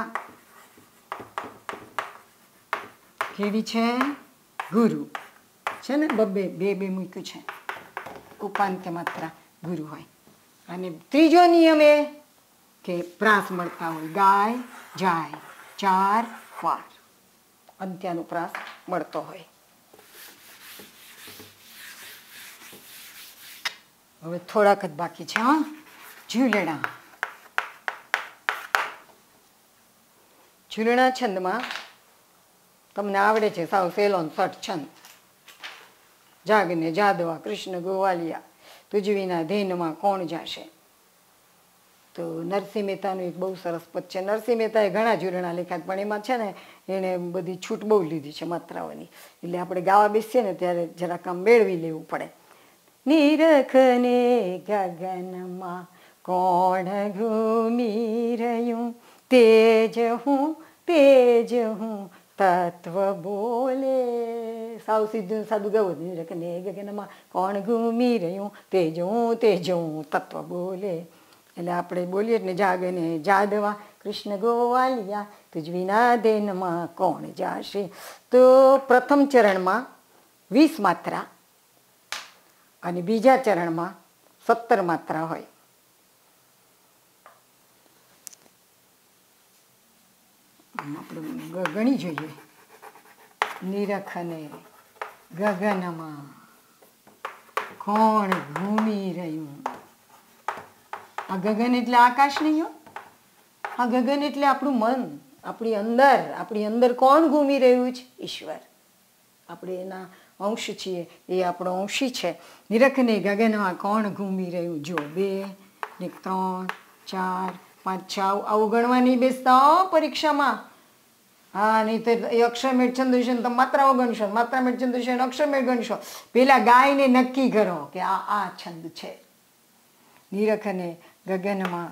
કેવી છે, ગુરુ છે ને. બબ્બે બે બે મૂક્યું છે. ઉપાંત્ય માત્રા ગુરુ હોય. અને ત્રીજો નિયમ એ કે પ્રાસ મળતા હોય. ગાય જાય ચાર વાર અંત્યાનું પ્રાસ મળતો હોય. હવે થોડાક જ બાકી છે. હા, ઝૂલણા. ઝૂલણા છંદમાં તમને આવડે છે સાવ સેલો સઠ છંદ. જાગને જાદવા કૃષ્ણ ગોવાલિયા, તુજ વિના ધેનમાં કોણ જાશે. તો નરસિંહ મહેતાનું એક બહુ સરસ પદ છે. નરસિંહ મહેતાએ ઘણા ઝૂલણા લખ્યા, પણ એમાં છે ને એણે બધી છૂટ બહુ લીધી છે માત્રાઓની. એટલે આપણે ગાવા બેસીએ ને ત્યારે જરાક આમ મેળવી લેવું પડે. નિરખને ગગનમાં કોણ ઘૂમી રહ્યું, તેજ હું તેજ હું તત્વ બોલે. સાવ સીધું સાદું ગાવું. નિરખને ગગનમાં કોણ ઘૂમી રહ્યું, તેજ હું તેજ હું તત્વ બોલે. એટલે આપણે બોલીએ એટલે જાગને જાદવા કૃષ્ણ ગોવાલિયા, તુજ વિના દેનમાં કોણ જાશે. તો પ્રથમ ચરણમાં વીસ માત્રા અને બીજા ચરણમાં સત્તર માત્રા હોય. આપણે ગણી જોઈએ. નિરખને ગગનમાં કોણ ઘૂમી રહ્યું. આ ગગન એટલે આકાશ નહીં હો. આ ગગન એટલે આપણું મન, આપણી અંદર. આપણી અંદર કોણ ઘૂમી રહ્યું છે? ઈશ્વર. આપણે એના અંશ છીએ, એ આપણો અંશી છે. નિરખને ગગનમાં કોણ ઘૂમી રહ્યું. જો બે ને ત્રણ ચાર પાંચ છ આવું ગણવા નહીં બેસતા પરીક્ષામાં. હા, નહીં તો એ અક્ષરમેળ છંદ છે ને તમે માત્રાઓ ગણશો, માત્રામેળ છંદ છે અક્ષરમેળ ગણશો. પેલા ગાયને નક્કી કરો કે આ આ છંદ છે. નિરખને ગગનમાં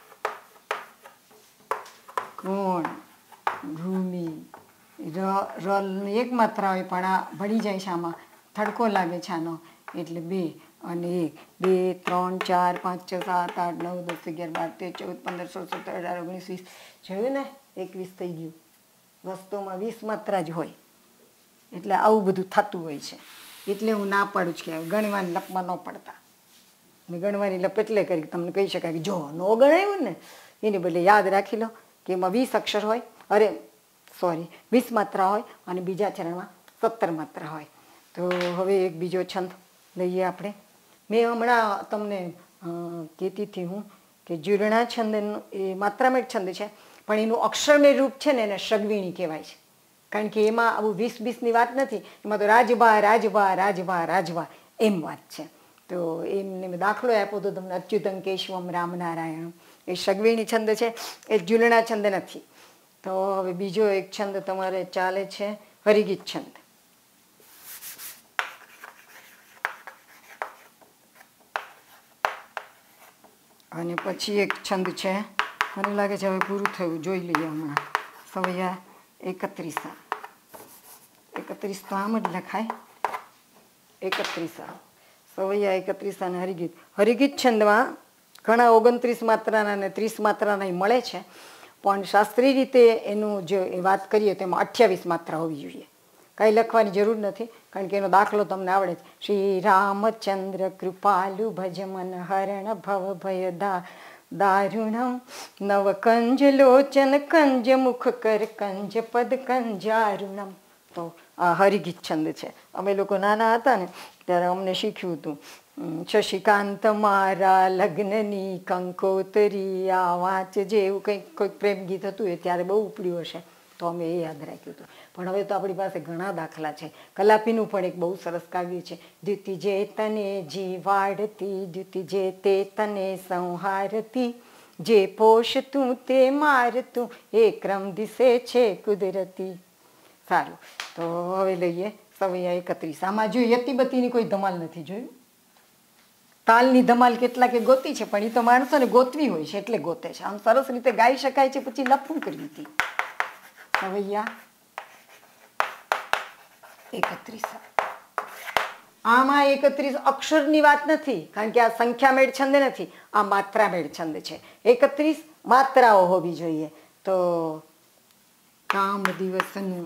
કોણ ઘૂમી. રલ એક માત્રા હોય પણ આ ભળી જાય છે, આમાં થડકો લાગે છે આનો, એટલે બે અને એક. બે ત્રણ ચાર પાંચ છ સાત આઠ નવ દસ અગિયાર બાર તેર ચૌદ પંદર સોળ સત્તર અઢાર ઓગણીસ વીસ. જોયું ને, એકવીસ થઈ ગયું. વસ્તુમાં વીસ માત્રા જ હોય, એટલે આવું બધું થતું હોય છે. એટલે હું ના પાડું છું કે ગણવાની લપમાં ન પડતા. મેં ગણવાની લપ એટલે કરી તમને કહી શકાય કે જો ન ગણાયું ને એને બદલે યાદ રાખી લો કે એમાં વીસ અક્ષર હોય, અરે સોરી વીસ માત્રા હોય અને બીજા ચરણમાં સત્તર માત્રા હોય. તો હવે એક બીજો છંદ લઈએ આપણે. મેં હમણાં તમને કહેતી હતી હું કે જીર્ણા છંદ એ માત્રામેળ છંદ છે, પણ એનું અક્ષરમેળ રૂપ છે ને એને સગવીણી કહેવાય છે. કારણ કે એમાં આવું વીસ વીસની વાત નથી, એમાં તો રાજભા રાજભા રાજભા રાજભા એમ વાત છે. તો એમને મેં દાખલો આપ્યો તો તમને, અચ્યુતમ કેશવમ રામનારાયણ. એ સગવીણી છંદ છે, એ જીર્ણા છંદ નથી. તો હવે બીજો એક છંદ તમારે ચાલે છે હરિગીત છંદ. અને પછી એક છંદ છે, મને લાગે છે હવે પૂરું થયું, જોઈ લઈએ હમણાં. સવૈયા એકત્રીસા. એકત્રીસ તો આમ જ લખાય, એકત્રીસા. સવૈયા એકત્રીસા અને હરિગીત. હરિગીત છંદમાં ઘણા ઓગણત્રીસ માત્રાના અને ત્રીસ માત્રાના મળે છે, પણ શાસ્ત્રીય રીતે એનું જે વાત કરીએ તેમાં અઠ્યાવીસ માત્રા હોવી જોઈએ. કાંઈ લખવાની જરૂર નથી, કારણ કે એનો દાખલો તમને આવડે છે. શ્રી રામચંદ્ર કૃપાલુ ભજમન હરણ ભવ ભય દા દારુણમ નવ કંજ લોચન કંજ મુખ કર કંજ પદ કંજારુણમ. તો આ હરિગીત છંદ છે. અમે લોકો નાના હતા ને ત્યારે અમને શીખ્યું હતું. શશિકાંત મારા લગ્નની કંકોતરી આ વાંચ જેવું કંઈક કોઈક પ્રેમ ગીત હતું એ ત્યારે બહુ ઉપડ્યું હશે, તો અમે એ યાદ રાખ્યું હતું. પણ હવે તો આપણી પાસે ઘણા દાખલા છે. કલાપીનું પણ એક બહુ સરસ કાવ્ય છે. દ્યુતિ જે તને જીવાડતી, દ્યુતિ જે તે તને સંહારતી, જે પોષતું તે મારતું, એ ક્રમ દિશે છે કુદરતી. સારું, તો હવે લઈએ સવૈયા એકત્રીસ. આમાં જો યતિબતીની કોઈ ધમાલ નથી જોયું. તાલની ધમાલ કેટલાકે ગોતી છે, પણ એ તો માણસોને ગોતવી હોય છે એટલે ગોતે છે. આમ સરસ રીતે ગાઈ શકાય છે, પછી લફું કરી હતી. સવૈયા એકત્રીસ. આમાં એકત્રીસ અક્ષરની વાત નથી, કારણ કે આ સંખ્યા મેળ છંદ નથી, આ માત્રા મેળ છંદ છે. એકત્રીસ માત્રાઓ હોવી જોઈએ. તો કામ દિવસનું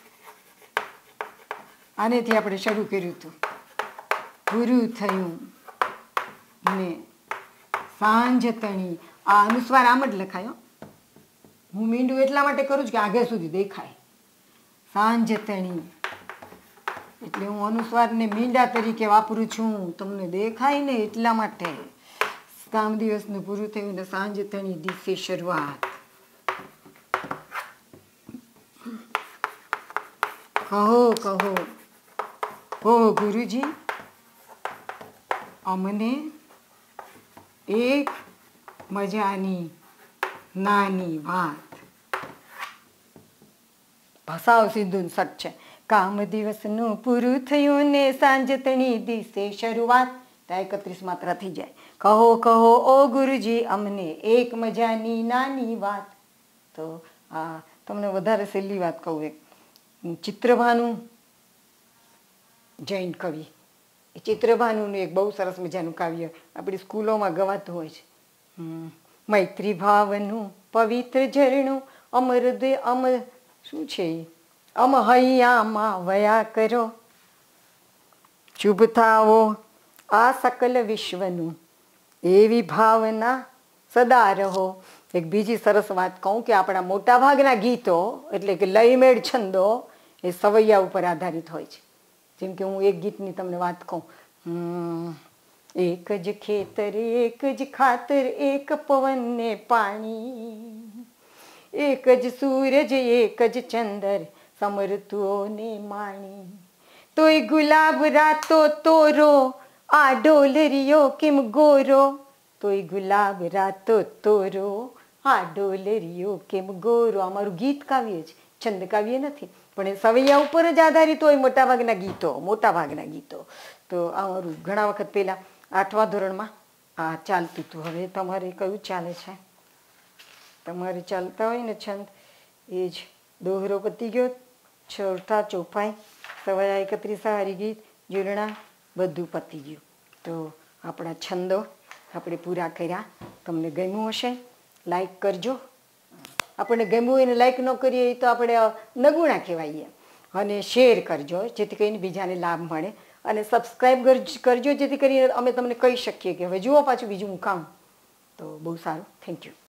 આનેથી આપણે શરૂ કર્યું હતું. પૂરું થયું ને સાંજ તણી. આ અનુસ્વાર આમ જ લખાય. હું મીંડું એટલા માટે કરું છું કે આગળ સુધી દેખાય. સાંજ તણી એટલે હું અનુસ્વારને મીંડા તરીકે વાપરું છું, તમને દેખાય ને એટલા માટે. કામ દિવસનું પૂરું થયું ને સાંજ તણી દિવસે શરૂઆત. કહો કહો ઓ ગુરુજી અમને એક મજાની નાની વાત. ભાષાઓ સીધું સટ છે. કામ દિવસનું પૂરું થયું ને સાંજ તણી દિવસે શરૂઆત. ત્યાં એકત્રીસ માત્રા થઈ જાય. કહો કહો ઓ ગુરુજી અમને એક મજાની નાની વાત. તો આ તમને વધારે સહેલી વાત કહું. એક ચિત્રભાનું જૈન કવિ, એ ચિત્રભાનુનું એક બહુ સરસ મજાનું કાવ્ય આપણી સ્કૂલોમાં ગવાતું હોય છે. મૈત્રી ભાવનું પવિત્ર ઝરણું અમર દે અમર શું છે અમ હૈયામાં વયા કરો, શુભ થાવો આ સકલ વિશ્વનું એવી ભાવના સદા રહો, એક બીજી સરસ વાત કહું કે આપણા મોટાભાગના ગીતો એટલે કે લયમેળ છંદો એ સવૈયા ઉપર આધારિત હોય છે. જેમ કે હું એક ગીતની તમને વાત કહું, એક જ ખેતર એક જ ખાતર એક પવનને પાણી, એક જ સૂરજ એક જ ચંદર સમરતુઓને માણી, તોય ગુલાબ રાતો તોરો આ ડોલરિયો કેમ ગોરો, તોય ગુલાબ રાતો તોરો આ ડોલરિયો કેમ ગોરો. અમારું ગીત કાવ્ય છે, છંદ કાવ્ય નથી, પણ એ સવૈયા ઉપર જ આધારિત હોય મોટાભાગના ગીતો, મોટાભાગના ગીતો. તો અમારું ઘણા વખત પહેલાં આઠમા ધોરણમાં આ ચાલતું હતું. હવે તમારે કયું ચાલે છે? તમારે ચાલતા હોય ને છંદ એ જ દોહરો પતી ગયો, ચોથા ચોપાઈ, સવૈયા એકત્રીસા, હરિગીત, ઝૂલણા બધું પતી ગયું. તો આપણા છંદો આપણે પૂરા કર્યા. તમને ગમ્યું હશે? લાઈક કરજો. આપણને ગમ્યું હોય ને લાઈક ન કરીએ તો આપણે નગુણા કહેવાઈએ. અને શેર કરજો જેથી કરીને બીજાને લાભ મળે, અને સબસ્ક્રાઈબ કરજો જેથી કરીને અમે તમને કહી શકીએ કે હવે જુઓ પાછું બીજું હું કામ. તો બહુ સારું. Thank you.